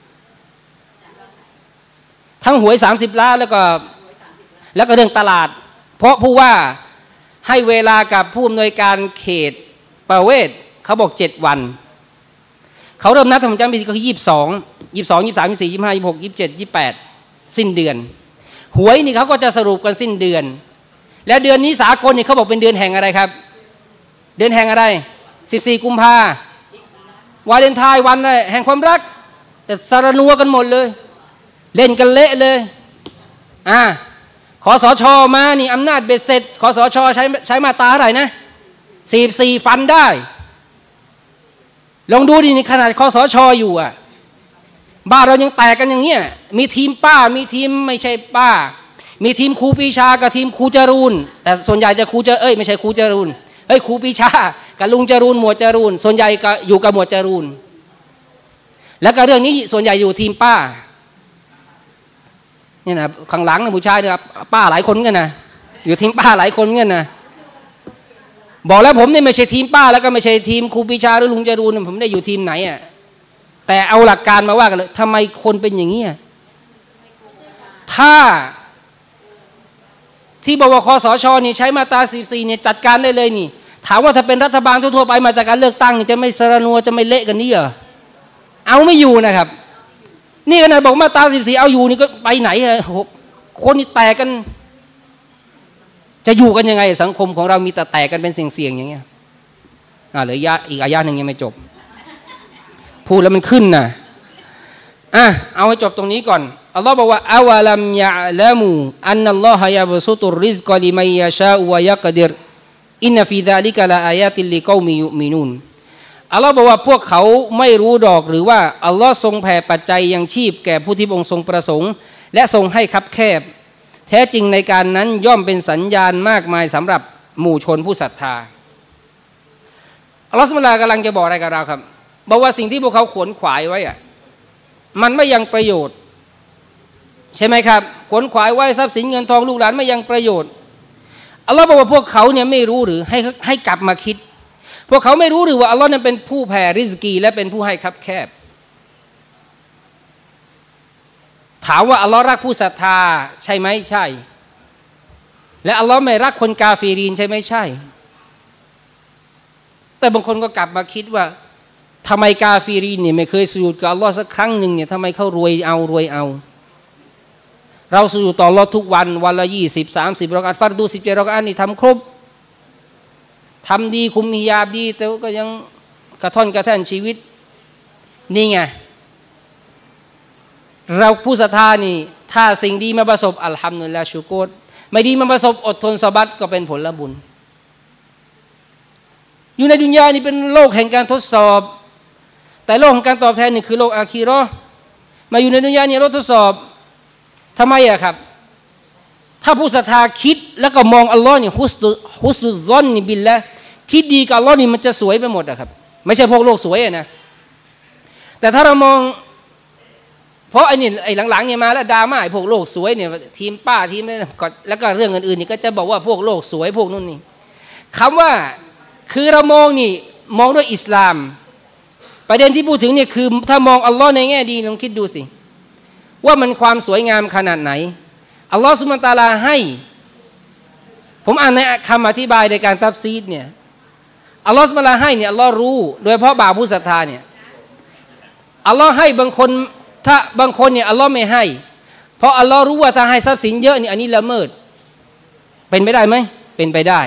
ทั้งหวยสามสิบล้านแล้วก็แล้วก็เรื่องตลาดเพราะผู้ว่าให้เวลากับผู้อำนวยการเขตประเวศเขาบอกเจ็ดวันเขาเริ่มนับทำจำปีก็คือยี่สิบสองยี่สิบสองยี่สิบสามยี่สิบสี่ยี่สิบห้ายี่สิบหกยี่สิบเจ็ดยี่สิบแปดสิ้นเดือนหวยนี่เขาก็จะสรุปกันสิ้นเดือนแล้วเดือนนี้สากลนี่เขาบอกเป็นเดือนแห่งอะไรครับเดือนแห่งอะไรสิบสี่กุมภาวาเลนไทน์วันแห่งความรักแต่สารนัวกันหมดเลยเล่นกันเละเลยอ่าคสช.มานี่อำนาจเบ็ดเสร็จคสช.ใช้ใช้มาตราเท่าไหร่นะสี่สิบสี่ฟันได้ลองดูดิในขนาดคสช.อยู่อ่ะบ้านเรายังแตกกันอย่างเงี้ยมีทีมป้ามีทีมไม่ใช่ป้ามีทีมครูปีชากับทีมครูจรูนแต่ส่วนใหญ่จะครูเจเอ้ยไม่ใช่ครูจรูนเฮ้ยครูปีชากับลุงจรูนหมวดจรูนส่วนใหญ่ก็อยู่กับหมวดจรูนแล้วก็เรื่องนี้ส่วนใหญ่อยู่ทีมป้าเนี่ยนะข้างหลังนะผู้ชายเนี่ยป้าหลายคนกันนะอยู่ทีมป้าหลายคนกันนะบอกแล้วผมเนี่ยไม่ใช่ทีมป้าแล้วก็ไม่ใช่ทีมครูปีชาหรือลุงจรูนผมได้อยู่ทีมไหนอ่ะแต่เอาหลักการมาว่ากันเลยทำไมคนเป็นอย่างนี้ถ้าที่บอกว่าคสช.นี่ใช้มาตราสี่สิบสี่เนี่ยจัดการได้เลยนี่ถามว่าถ้าเป็นรัฐบาลทั่วไปมาจากการเลือกตั้งนี่จะไม่สารนัวจะไม่เละกันนี่เหรอเอาไม่อยู่นะครับนี่ขนาดบอกมาตราสี่สิบสี่เอาอยู่นี่ก็ไปไหนอะคนนี่แตกกันจะอยู่กันยังไงสังคมของเรามีแต่แตกกันเป็นเสี่ยงๆอย่างเงี้ยอ่าเหลืออีกอายะหนึ่งยังไม่จบพูดแล้วมันขึ้นนะอ่ะเอาให้จบตรงนี้ก่อนอัลลอฮ์บอกว่าอาวะลัมยะละมูอันนัลลอฮะยะบซุตุรริซกะลิมัยยะชาอวะยักดิรอินนะฟีซาลิกะลาอายาติลลิกอมิยุมินูนอัลลอฮ์บอกว่าพวกเขาไม่รู้ดอกหรือว่าอัลลอฮ์ทรงแผ่ปัจจัยยังชีพแก่ผู้ที่องค์ทรงประสงค์และทรงให้คับแคบแท้จริงในการนั้นย่อมเป็นสัญญาณมากมายสำหรับหมู่ชนผู้ศรัทธาอัลลอฮฺซุบฮานะฮูวะตะอาลากำลังจะบอกอะไรกับเราครับบอกว่าสิ่งที่พวกเขาขวนขวายไว้อะมันไม่ยังประโยชน์ใช่ไหมครับขวนขวายไว้ทรัพย์สินเงินทองลูกหลานไม่ยังประโยชน์อัลลอฮฺบอกว่าพวกเขาเนี่ยไม่รู้หรือให้ให้กลับมาคิดพวกเขาไม่รู้หรือว่าอัลลอฮฺนั้นเป็นผู้แผ่ริสกีและเป็นผู้ให้คับแคบถามว่าอัลลอฮฺรักผู้ศรัทธาใช่ไหมใช่และอัลลอฮฺไม่รักคนกาเฟรีนใช่ไหมใช่แต่บางคนก็กลับมาคิดว่าทำไมกาเฟรีนเนี่ยไม่เคยสุญูดกับอัลลอฮฺสักครั้งหนึ่งเนี่ยทำไมเขารวยเอารวยเอาเราสุญูดต่ออัลลอฮฺทุกวันวันละยี่สิบสามสิบเราะกาตฟัรดูสิบเจ็ดเราะกาตนี่ทำครบทำดีคุมฮิญาบดีแต่ก็ยังกระท่อนกระแท่นชีวิตนี่ไงเราผู้ศรัทธานี่ถ้าสิ่งดีมาประสบอัลฮัมดุลิลลาฮ์ชูโกรไม่ดีมาประสบอดทนซอบัตก็เป็นผลบุญอยู่ในดุนยานี่เป็นโลกแห่งการทดสอบแต่โลกของการตอบแทนนี่คือโลกอาคีเราะห์มาอยู่ในดุนยานี่เราทดสอบทำไมอะครับถ้าผู้ศรัทธาคิดแล้วก็มองอัลลอฮ์นี่ฮุสนุฮุสนุซอนนี่บิลละคิดดีกับอัลลอฮ์นี่มันจะสวยไปหมดอะครับไม่ใช่พวกโลกสวยนะแต่ถ้าเรามองเพราะไอ้นี่ไอ้หลังๆเนี่ยมาแล้วดราม่าไอ้พวกโลกสวยเนี่ยทีมป้าทีมนี่แล้วก็เรื่องอื่นๆนี่ก็จะบอกว่าพวกโลกสวยพวกนู้นนี่คำว่าคือเรามองนี่มองด้วยอิสลามประเด็นที่พูดถึงเนี่ยคือถ้ามองอัลลอฮ์ในแง่ดีลองคิดดูสิว่ามันความสวยงามขนาดไหนอัลลอฮ์ซุบฮานะฮูวะตะอาลาให้ผมอ่านในคำอธิบายในการตัฟซีรเนี่ยอัลลอฮ์ซุบฮานะฮูวะตะอาลาให้เนี่ยอัลลอฮ์รู้โดยเฉพาะบ่าวผู้ศรัทธาเนี่ยอัลลอฮ์ให้บางคนถ้าบางคนเนี่ยอัลลอฮ์ไม่ให้เพราะอัลลอฮ์รู้ว่าถ้าให้ทรัพย์สินเยอะนี่อันนี้ละเมิดเป็นไปได้ไหมเป็นไปได้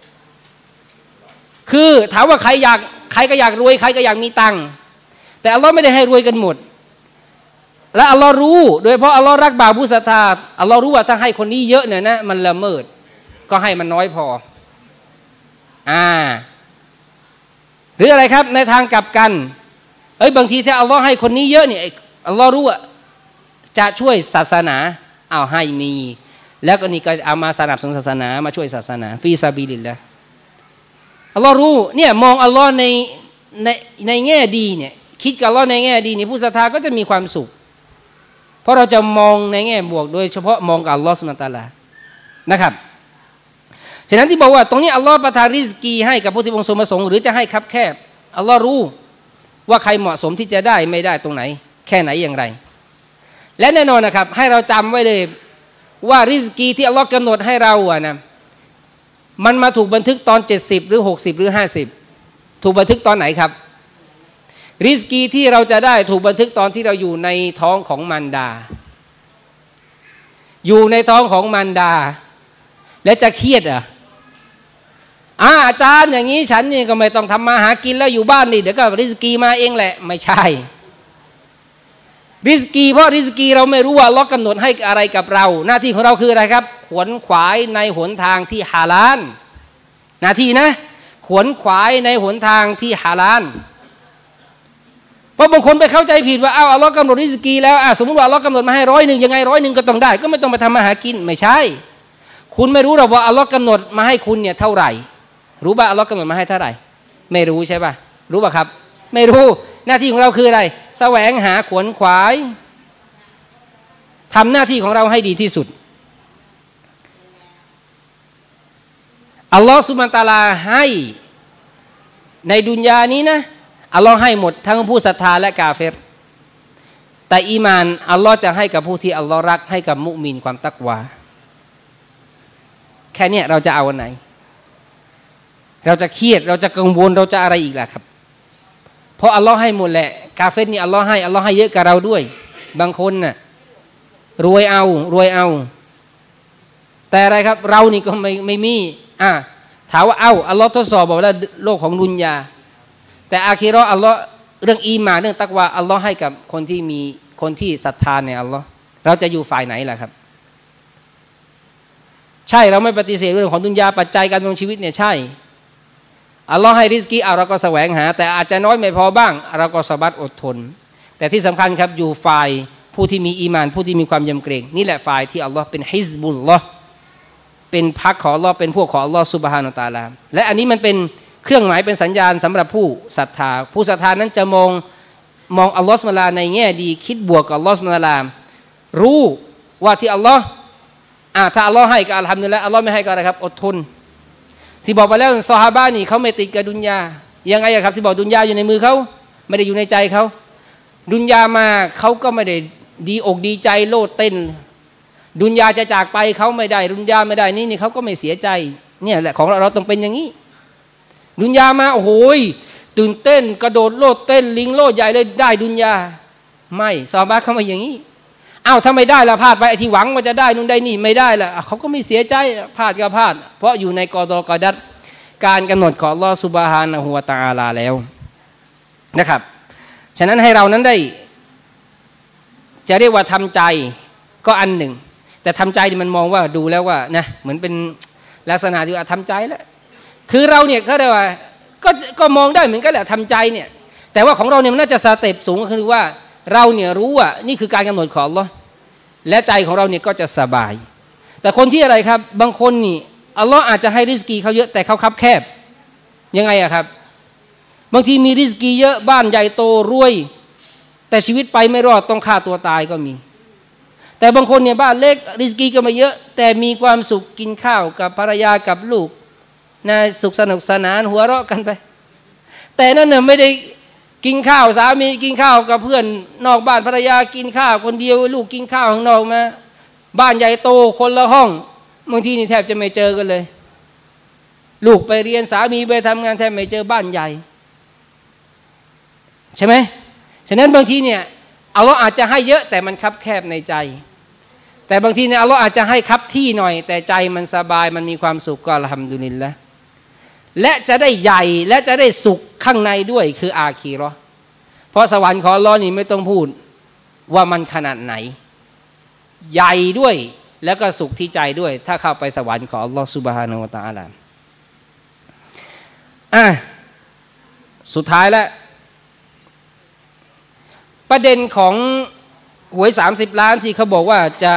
คือถามว่าใครอยากใครก็อยากรวยใครก็อยากมีตังค์แต่อัลลอฮ์ไม่ได้ให้รวยกันหมดและอัลลอฮ์รู้โดยเพราะอัลลอฮ์รักบ่าวผู้ศรัทธาอัลลอฮ์รู้ว่าถ้าให้คนนี้เยอะเนี่ยนะมันละเมิดก็ให้มันน้อยพออ่าหรืออะไรครับในทางกลับกันเอ้ยบางทีถ้าอัลลอฮ์ให้คนนี้เยอะเนี่ยอัลลอฮ์รู้ว่าจะช่วยศาสนาเอาให้มีแล้วก็นี่ก็เอามาสนับสนุนศาสนามาช่วยศาสนาฟีซาบิลิลละอัลลอฮ์รู้เนี่ยมองอัลลอฮ์ในในในแง่ดีเนี่ยคิดกับอัลลอฮ์ในแง่ดีเนี่ยผู้ศรัทธาก็จะมีความสุขเพราะเราจะมองในแง่บวกโดยเฉพาะมองกับอัลลอฮ์ซุบฮานะฮูวะตะอาลานะครับฉะนั้นที่บอกว่าตรงนี้อัลลอฮ์ประทานริสกีให้กับผู้ที่องค์ทรงประสงค์หรือจะให้คับแคบอัลลอฮ์รู้ว่าใครเหมาะสมที่จะได้ไม่ได้ตรงไหนแค่ไหนอย่างไรและแน่นอนนะครับให้เราจำไว้เลยว่าริสกีที่อัลลอฮ์กำหนดให้เราอะนะมันมาถูกบันทึกตอนเจ็ดสิบหรือหกสิบหรือห้าสิบถูกบันทึกตอนไหนครับริสกีที่เราจะได้ถูกบันทึกตอนที่เราอยู่ในท้องของมารดาอยู่ในท้องของมารดาและจะเครียดอ่ะอ่าอาจารย์อย่างนี้ฉันนี่ก็ไม่ต้องทำมาหากินแล้วอยู่บ้านนี่เดี๋ยวก็ริสกีมาเองแหละไม่ใช่ริสกีเพราะริสกีเราไม่รู้ว่าอัลเลาะห์กำหนดให้อะไรกับเราหน้าที่ของเราคืออะไรครับขวนขวายในหนทางที่ฮาลาลหน้าที่นะขวนขวายในหนทางที่ฮาลาลเพราะบางคนไปเข้าใจผิดว่าอ้าวอัลเลาะห์กำหนดริสกีแล้วอ่ะสมมติว่าอัลเลาะห์กำหนดมาให้ร้อยหนึ่งยังไงร้อยหนึ่งก็ต้องได้ก็ไม่ต้องไปทำมาหากินไม่ใช่คุณไม่รู้หรอกว่าอัลเลาะห์กำหนดมาให้คุณเนี่ยเท่าไหร่รู้ป่ะอัลเลาะห์กำหนดมาให้เท่าไหร่ไม่รู้ใช่ป่ะรู้ป่ะครับไม่รู้หน้าที่ของเราคืออะไรแสวงหาขวนขวายทำหน้าที่ของเราให้ดีที่สุดอัลลอฮฺซุบฮานะฮูวะตะอาลาให้ในดุนยานี้นะอัลลอฮ์ให้หมดทั้งผู้ศรัทธาและกาเฟรแต่อีมานอัลลอฮ์จะให้กับผู้ที่อัลลอฮ์รักให้กับมุมินความตักวาแค่นี้เราจะเอาอันไหนเราจะเครียดเราจะกังวลเราจะอะไรอีกล่ะครับเพราะอัลลอฮ์ให้หมดแหละกาเฟรนี่อัลลอฮ์ให้อัลลอฮ์ให้เยอะกับเราด้วยบางคนน่ะรวยเอารวยเอาแต่อะไรครับเรานี่ก็ไม่ไม่มีอ่ะถามว่าเอ้าอัลลอฮ์ทดสอบบอกว่าโลกของดุนยาแต่อาคีเราะห์อัลลอฮ์เรื่องอีหม่านเรื่องตักวาอัลลอฮ์ให้กับคนที่มีคนที่ศรัทธาในอัลลอฮ์เราจะอยู่ฝ่ายไหนล่ะครับใช่เราไม่ปฏิเสธเรื่องของดุนยาปัจจัยการดำรงชีวิตเนี่ยใช่อัลลอฮ์ให้ริสกีเอาเราก็แสวงหาแต่อาจจะน้อยไม่พอบ้างเราก็สะบัดอดทนแต่ที่สำคัญครับอยู่ฝ่ายผู้ที่มีอีหม่านผู้ที่มีความยำเกรงนี่แหละฝ่ายที่อัลลอฮ์เป็นฮิซบุลลอฮ์เป็นพรรคของอัลลอฮ์เป็นพวกของอัลลอฮ์ซุบฮานะฮูวะตะอาลาและอันนี้มันเป็นเครื่องหมายเป็นสัญญาณสำหรับผู้ศรัทธาผู้ศรัทธานั้นจะมองมองอัลลอฮฺซุบฮานะฮูวะตะอาลาในแง่ดีคิดบวกกับอัลลอฮฺซุบฮานะฮูวะตะอาลารู้ว่าที่อัลลอฮ์อ่าถ้าอัลลอฮ์ให้ก็อัลฮัมดุลิลละห์อัลลอฮ์ไม่ให้ก็อะไรครับอดทนที่บอกไปแล้วซอฮาบะห์นี่เขาไม่ติดกับดุนยายังไงครับที่บอกดุนยาอยู่ในมือเขาไม่ได้อยู่ในใจเขาดุนยามาเขาก็ไม่ได้ดีอกดีใจโลดเต้นดุนยาจะจากไปเขาไม่ได้ดุนยาไม่ได้นี่นี่เขาก็ไม่เสียใจเนี่ยแหละของเราเราต้องเป็นอย่างนี้ดุนยามาโอ้โหตื่นเต้นกระโดดโลดเต้นลิงโลดใหญ่เลยได้ดุนยาไม่ซอฮาบะห์เขาไม่อย่างนี้อ้าวถ้าไม่ได้ละพลาดไปไอ้ที่หวังว่าจะได้นู่นได้นี่ไม่ได้ละเขาก็ไม่เสียใจพลาดก็พลาดเพราะอยู่ในกอฎอกอดัรการกำหนดของอัลลอฮฺซุบฮานะฮูวะตะอาลาแล้วนะครับฉะนั้นให้เรานั้นได้จะเรียกว่าทำใจก็อันหนึ่งแต่ทำใจมันมองว่าดูแล้วว่านะเหมือนเป็นลักษณะที่ว่าทำใจแล้วคือเราเนี่ยเขาเรียกว่าก็ก็มองได้เหมือนกันแหละทำใจเนี่ยแต่ว่าของเราเนี่ยมันน่าจะสเต็ปสูงก็คือว่าเราเนี่ยรู้ว่านี่คือการกำหนดของอัลเลาะห์และใจของเราเนี่ยก็จะสบายแต่คนที่อะไรครับบางคนนี่อัลเลาะห์อาจจะให้ริสกีเขาเยอะแต่เขาคับแคบยังไงอะครับบางทีมีริสกีเยอะบ้านใหญ่โตรวยแต่ชีวิตไปไม่รอดต้องฆ่าตัวตายก็มีแต่บางคนเนี่ยบ้านเล็กริสกีก็ไม่เยอะแต่มีความสุขกินข้าวกับภรรยากับลูกนะสุขสนุกสนานหัวเราะกันไปแต่นั่นน่ะไม่ได้กินข้าวสามีกินข้าวกับเพื่อนนอกบ้านภรรยากินข้าวคนเดียวลูกกินข้าวข้างนอกมาบ้านใหญ่โตคนละห้องบางทีนี่แทบจะไม่เจอกันเลยลูกไปเรียนสามีไปทำงานแทบไม่เจอบ้านใหญ่ใช่ไหมฉะนั้นบางทีเนี่ยอัลลอฮ์อาจจะให้เยอะแต่มันคับแคบในใจแต่บางทีเนี่ยอัลลอฮ์อาจจะให้คับที่หน่อยแต่ใจมันสบายมันมีความสุขก็อัลฮัมดุลิลละห์และจะได้ใหญ่และจะได้สุขข้างในด้วยคืออาคีเราะห์เพราะสวรรค์ของอัลลอฮ์นี่ไม่ต้องพูดว่ามันขนาดไหนใหญ่ด้วยแล้วก็สุขที่ใจด้วยถ้าเข้าไปสวรรค์ของอัลลอฮ์ซุบฮานะฮูวะตะอาลาอ่ะสุดท้ายแล้วประเด็นของหวยสามสิบล้านที่เขาบอกว่าจะ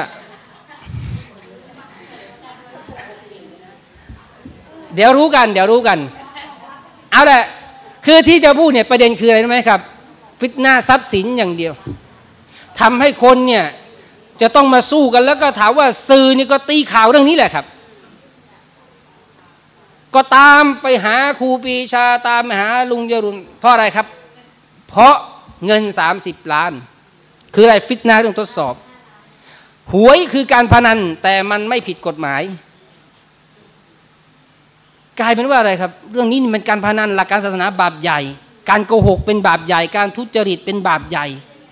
เดี๋ยวรู้กันเดี๋ยวรู้กันเอาแหละคือที่จะพูดเนี่ยประเด็นคืออะไรรู้ไหมครับฟิตนาทรัพย์สินอย่างเดียวทำให้คนเนี่ยจะต้องมาสู้กันแล้วก็ถามว่าสื่อนี่ก็ตีข่าวเรื่องนี้แหละครับก็ตามไปหาครูปีชาตามไปหาลุงยรุนเพราะอะไรครับเพราะเงินสามสิบล้านคืออะไรฟิตนาเรื่องทดสอบหวยคือการพนันแต่มันไม่ผิดกฎหมายกลายเป็นว่าอะไรครับเรื่องนี้มันการพนันหลักการศาสนาบาปใหญ่การโกหกเป็นบาปใหญ่การทุจริตเป็นบาปใหญ่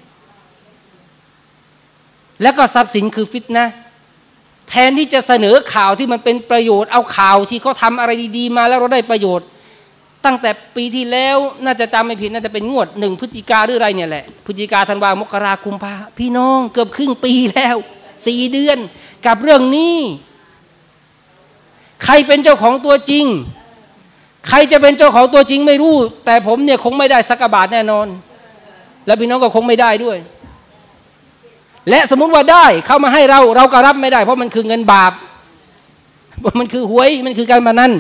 แล้วก็ทรัพย์สินคือฟิตนะห์แทนที่จะเสนอข่าวที่มันเป็นประโยชน์เอาข่าวที่เขาทำอะไรดีๆมาแล้วเราได้ประโยชน์ตั้งแต่ปีที่แล้วน่าจะจำไม่ผิดน่าจะเป็นงวดหนึ่งพฤศจิกาหรืออะไรเนี่ยแหละพฤศจิกาธันวามกราคมพาพี่น้องเกือบครึ่งปีแล้วสี่เดือนกับเรื่องนี้ใครเป็นเจ้าของตัวจริงใครจะเป็นเจ้าของตัวจริงไม่รู้แต่ผมเนี่ยคงไม่ได้สักบาทแน่นอนและพี่น้องก็คงไม่ได้ด้วยและสมมุติว่าได้เข้ามาให้เราเราก็รับไม่ได้เพราะมันคือเงินบาปมันคือหวยมันคือการพนัน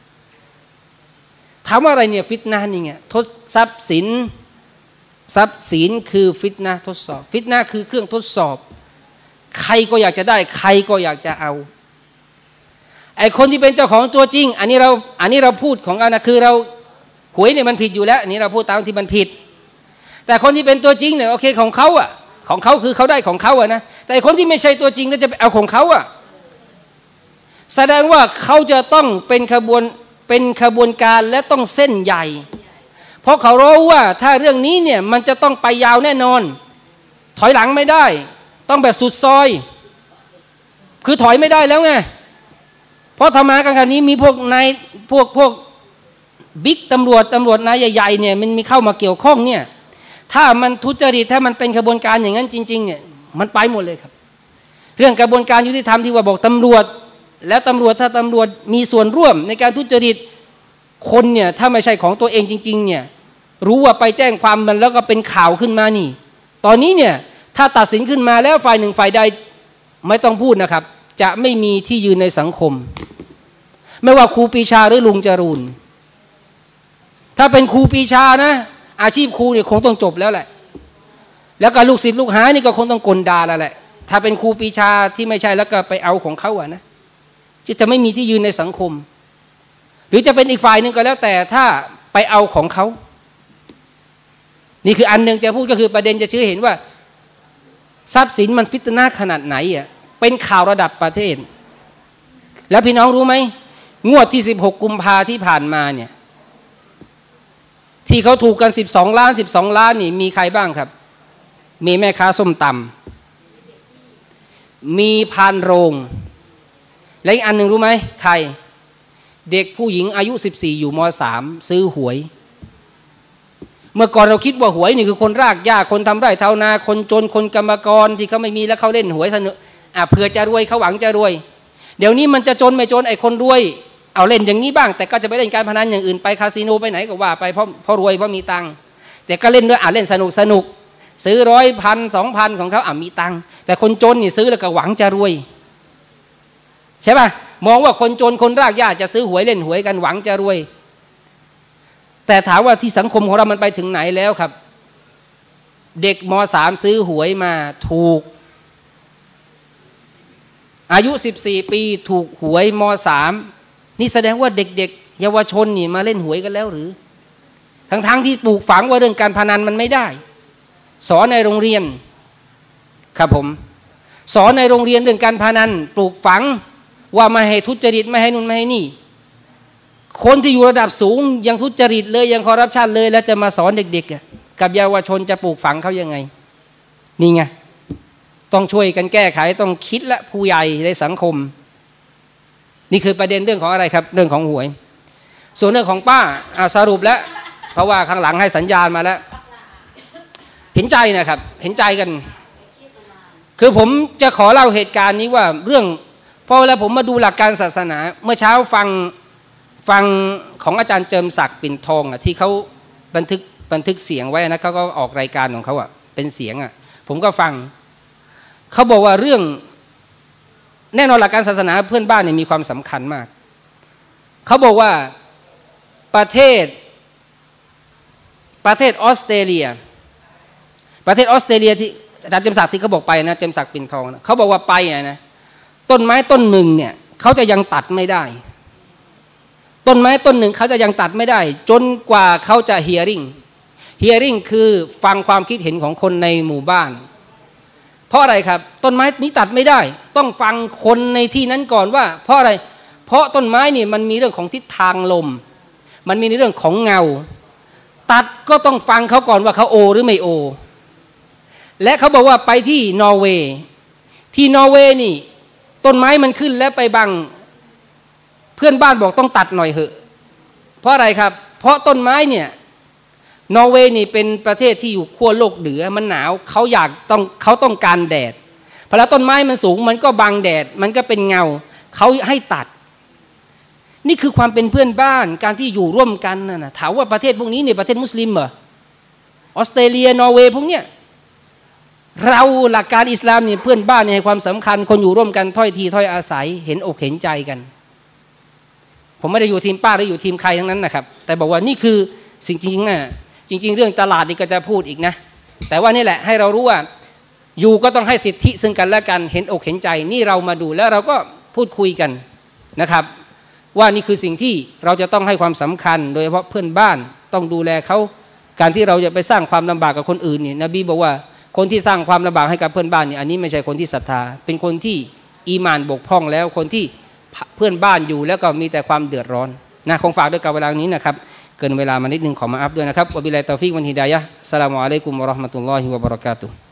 ถามว่าอะไรเนี่ยฟิตนะห์นี่ไงทดทรัพย์สินทรัพย์สินคือฟิตนะห์ทดสอบฟิตนะห์คือเครื่องทดสอบใครก็อยากจะได้ใครก็อยากจะเอาไอ้คนที่เป็นเจ้าของตัวจริงอันนี้เราอันนี้เราพูดของเรานะคือเราหวยเนี่ยมันผิดอยู่แล้วอันนี้เราพูดตามที่มันผิดแต่คนที่เป็นตัวจริงเนี่ยโอเคของเขาอ่ะของเขาคือเขาได้ของเขาอะนะแต่คนที่ไม่ใช่ตัวจริงแล้วจะไปเอาของเขาอะแสดงว่าเขาจะต้องเป็นขบวนเป็นขบวนการและต้องเส้นใหญ่เพราะเขารู้ว่าถ้าเรื่องนี้เนี่ยมันจะต้องไปยาวแน่นอนถอยหลังไม่ได้ต้องแบบสุดซอยคือถอยไม่ได้แล้วไงเพราะธรรมะกันกันนี้มีพวกนายพวกพวกบิ๊กตำรวจตำรวจนายใหญ่ๆเนี่ยมันมีเข้ามาเกี่ยวข้องเนี่ยถ้ามันทุจริตถ้ามันเป็นกระบวนการอย่างนั้นจริงๆเนี่ยมันไปหมดเลยครับเรื่องกระบวนการยุติธรรมที่ว่าบอกตำรวจแล้วตำรวจถ้าตำรวจมีส่วนร่วมในการทุจริตคนเนี่ยถ้าไม่ใช่ของตัวเองจริงๆเนี่ยรู้ว่าไปแจ้งความมันแล้วก็เป็นข่าวขึ้นมานี่ตอนนี้เนี่ยถ้าตัดสินขึ้นมาแล้วฝ่ายหนึ่งฝ่ายใดไม่ต้องพูดนะครับจะไม่มีที่ยืนในสังคมไม่ว่าครูปีชาหรือลุงจรูนถ้าเป็นครูปีชานะอาชีพครูเนี่ยคงต้องจบแล้วแหละแล้วก็ลูกศิษย์ลูกหานี่ก็คงต้องกลด่าแล้วแหละถ้าเป็นครูปีชาที่ไม่ใช่แล้วก็ไปเอาของเขาอะนะที่จะไม่มีที่ยืนในสังคมหรือจะเป็นอีกฝ่ายหนึ่งก็แล้วแต่ถ้าไปเอาของเขานี่คืออันหนึ่งจะพูดก็คือประเด็นจะชี้เห็นว่าทรัพย์สินมันฟิตนาขนาดไหนอ่ะเป็นข่าวระดับประเทศแล้วพี่น้องรู้ไหมงวดที่สิบหกกุมภาที่ผ่านมาเนี่ยที่เขาถูกกันสิบสองล้านสิบสองล้านนี่มีใครบ้างครับมีแม่ค้าส้มตำมีพานโรงและอีกอันหนึ่งรู้ไหมใครเด็กผู้หญิงอายุสิบสี่อยู่มสามซื้อหวยเมื่อก่อนเราคิดว่าหวยนี่คือคนรากหญ้าคนทำไร่เท่านาคนจนคนกรรมกรที่เขาไม่มีแล้วเขาเล่นหวยสนุกอ่ะเผื่อจะรวยเขาหวังจะรวยเดี๋ยวนี้มันจะจนไม่จนไอ้คนรวยเอาเล่นอย่างนี้บ้างแต่ก็จะไปเล่นการพนันอย่างอื่นไปคาสิโนไปไหนก็ว่าไปเพราะเพราะรวยเพราะมีตังค์แต่ก็เล่นด้วยอ่ะเล่นสนุกสนุกซื้อร้อยพันสองพันของเขาอ่ะมีตังค์แต่คนจนนี่ซื้อแล้วก็หวังจะรวยใช่ป่ะมองว่าคนจนคนรากหญ้าจะซื้อหวยเล่นหวยกันหวังจะรวยแต่ถามว่าที่สังคมของเรามันไปถึงไหนแล้วครับเด็กม.สาม ซื้อหวยมาถูกอายุสิบสี่ปีถูกหวยม.สาม นี่แสดงว่าเด็กๆเยาวชนนี่มาเล่นหวยกันแล้วหรือทั้งๆ ท, ที่ปลูกฝังว่าเรื่องการพนันมันไม่ได้สอนในโรงเรียนครับผมสอนในโรงเรียนเรื่องการพนันปลูกฝังว่าไม่ให้ทุจริตไม่ให้นู่นไม่ให้นี่คนที่อยู่ระดับสูงยังทุจริตเลยยังคอร์รัปชันเลยแล้วจะมาสอนเด็กๆกับเยาวชนจะปลูกฝังเขายังไงนี่ไงต้องช่วยกันแก้ไขต้องคิดและผู้ใหญ่ในสังคมนี่คือประเด็นเรื่องของอะไรครับเรื่องของหวยส่วนเรื่องของป้าเอาสรุปแล้วเพราะว่าข้างหลังให้สัญญาณมาแล้วเห็นใจนะครับเห็นใจกันคือผมจะขอเล่าเหตุการณ์นี้ว่าเรื่องพอเวลาผมมาดูหลักการศาสนาเมื่อเช้าฟังฟังของอาจารย์เจิมศักดิ์ปิ่นทองอ่ะที่เขาบันทึกบันทึกเสียงไว้นะเขาก็ออกรายการของเขาอ่ะเป็นเสียงอ่ะผมก็ฟังเขาบอกว่าเรื่องแน่นอนหลักการศาสนาเพื่อนบ้านเนี่ยมีความสำคัญมากเขาบอกว่าประเทศประเทศออสเตรเลียประเทศออสเตรเลียที่อาจารย์เจิมศักดิ์ที่เขาบอกไปนะเจิมศักดิ์ปิ่นทองนะเขาบอกว่าไปอ่ะนะต้นไม้ต้นหนึ่งเนี่ยเขาจะยังตัดไม่ได้ต้นไม้ต้นหนึ่งเขาจะยังตัดไม่ได้จนกว่าเขาจะ hearing hearing คือฟังความคิดเห็นของคนในหมู่บ้านเพราะอะไรครับต้นไม้นี้ตัดไม่ได้ต้องฟังคนในที่นั้นก่อนว่าเพราะอะไรเพราะต้นไม้นี่มันมีเรื่องของทิศทางลมมันมีในเรื่องของเงาตัดก็ต้องฟังเขาก่อนว่าเขาโอหรือไม่โอและเขาบอกว่าไปที่นอร์เวย์ที่นอร์เวย์นี่ต้นไม้มันขึ้นแล้วไปบังเพื่อนบ้านบอกต้องตัดหน่อยเหอะเพราะอะไรครับเพราะต้นไม้เนี่ยนอร์เวย์นี่เป็นประเทศที่อยู่ขั้วโลกเหนือมันหนาวเขาอยากต้องเขาต้องการแดดพอแล้วต้นไม้มันสูงมันก็บังแดดมันก็เป็นเงาเขาให้ตัดนี่คือความเป็นเพื่อนบ้านการที่อยู่ร่วมกันนะถามว่าประเทศพวกนี้เนี่ยประเทศมุสลิมเหรอออสเตรเลียนอร์เวย์พวกเนี้ยเราหลักการอิสลามเนี่ยเพื่อนบ้านเนี่ยให้ความสำคัญคนอยู่ร่วมกันถ้อยทีถ้อยอาศัยเห็นอกเห็นใจกันผมไม่ได้อยู่ทีมป้าหรืออยู่ทีมใครทั้งนั้นนะครับแต่บอกว่านี่คือสิ่งจริงๆนะจริงๆเรื่องตลาดนี่ก็จะพูดอีกนะแต่ว่านี่แหละให้เรารู้ว่าอยู่ก็ต้องให้สิทธิซึ่งกันและกันเห็นอกเห็นใจนี่เรามาดูแล้วเราก็พูดคุยกันนะครับว่านี่คือสิ่งที่เราจะต้องให้ความสำคัญโดยเฉพาะเพื่อนบ้านต้องดูแลเขาการที่เราจะไปสร้างความลำบากกับคนอื่นนี่นบีบอกว่าคนที่สร้างความลำบากให้กับเพื่อนบ้านนี่อันนี้ไม่ใช่คนที่ศรัทธาเป็นคนที่อีหม่านบกพร่องแล้วคนที่เพื่อนบ้านอยู่แล้วก็มีแต่ความเดือดร้อนนะคงฝากด้วยกับเวลานี้นะครับเกินเวลามานิดนึงขอมาอัพด้วยนะครับวะบิลลาฮิตตอฟิกวันฮิดายะฮ์อัสสลามุอะลัยกุมวะเราะห์มะตุลลอฮิวะบะเราะกาตุฮ์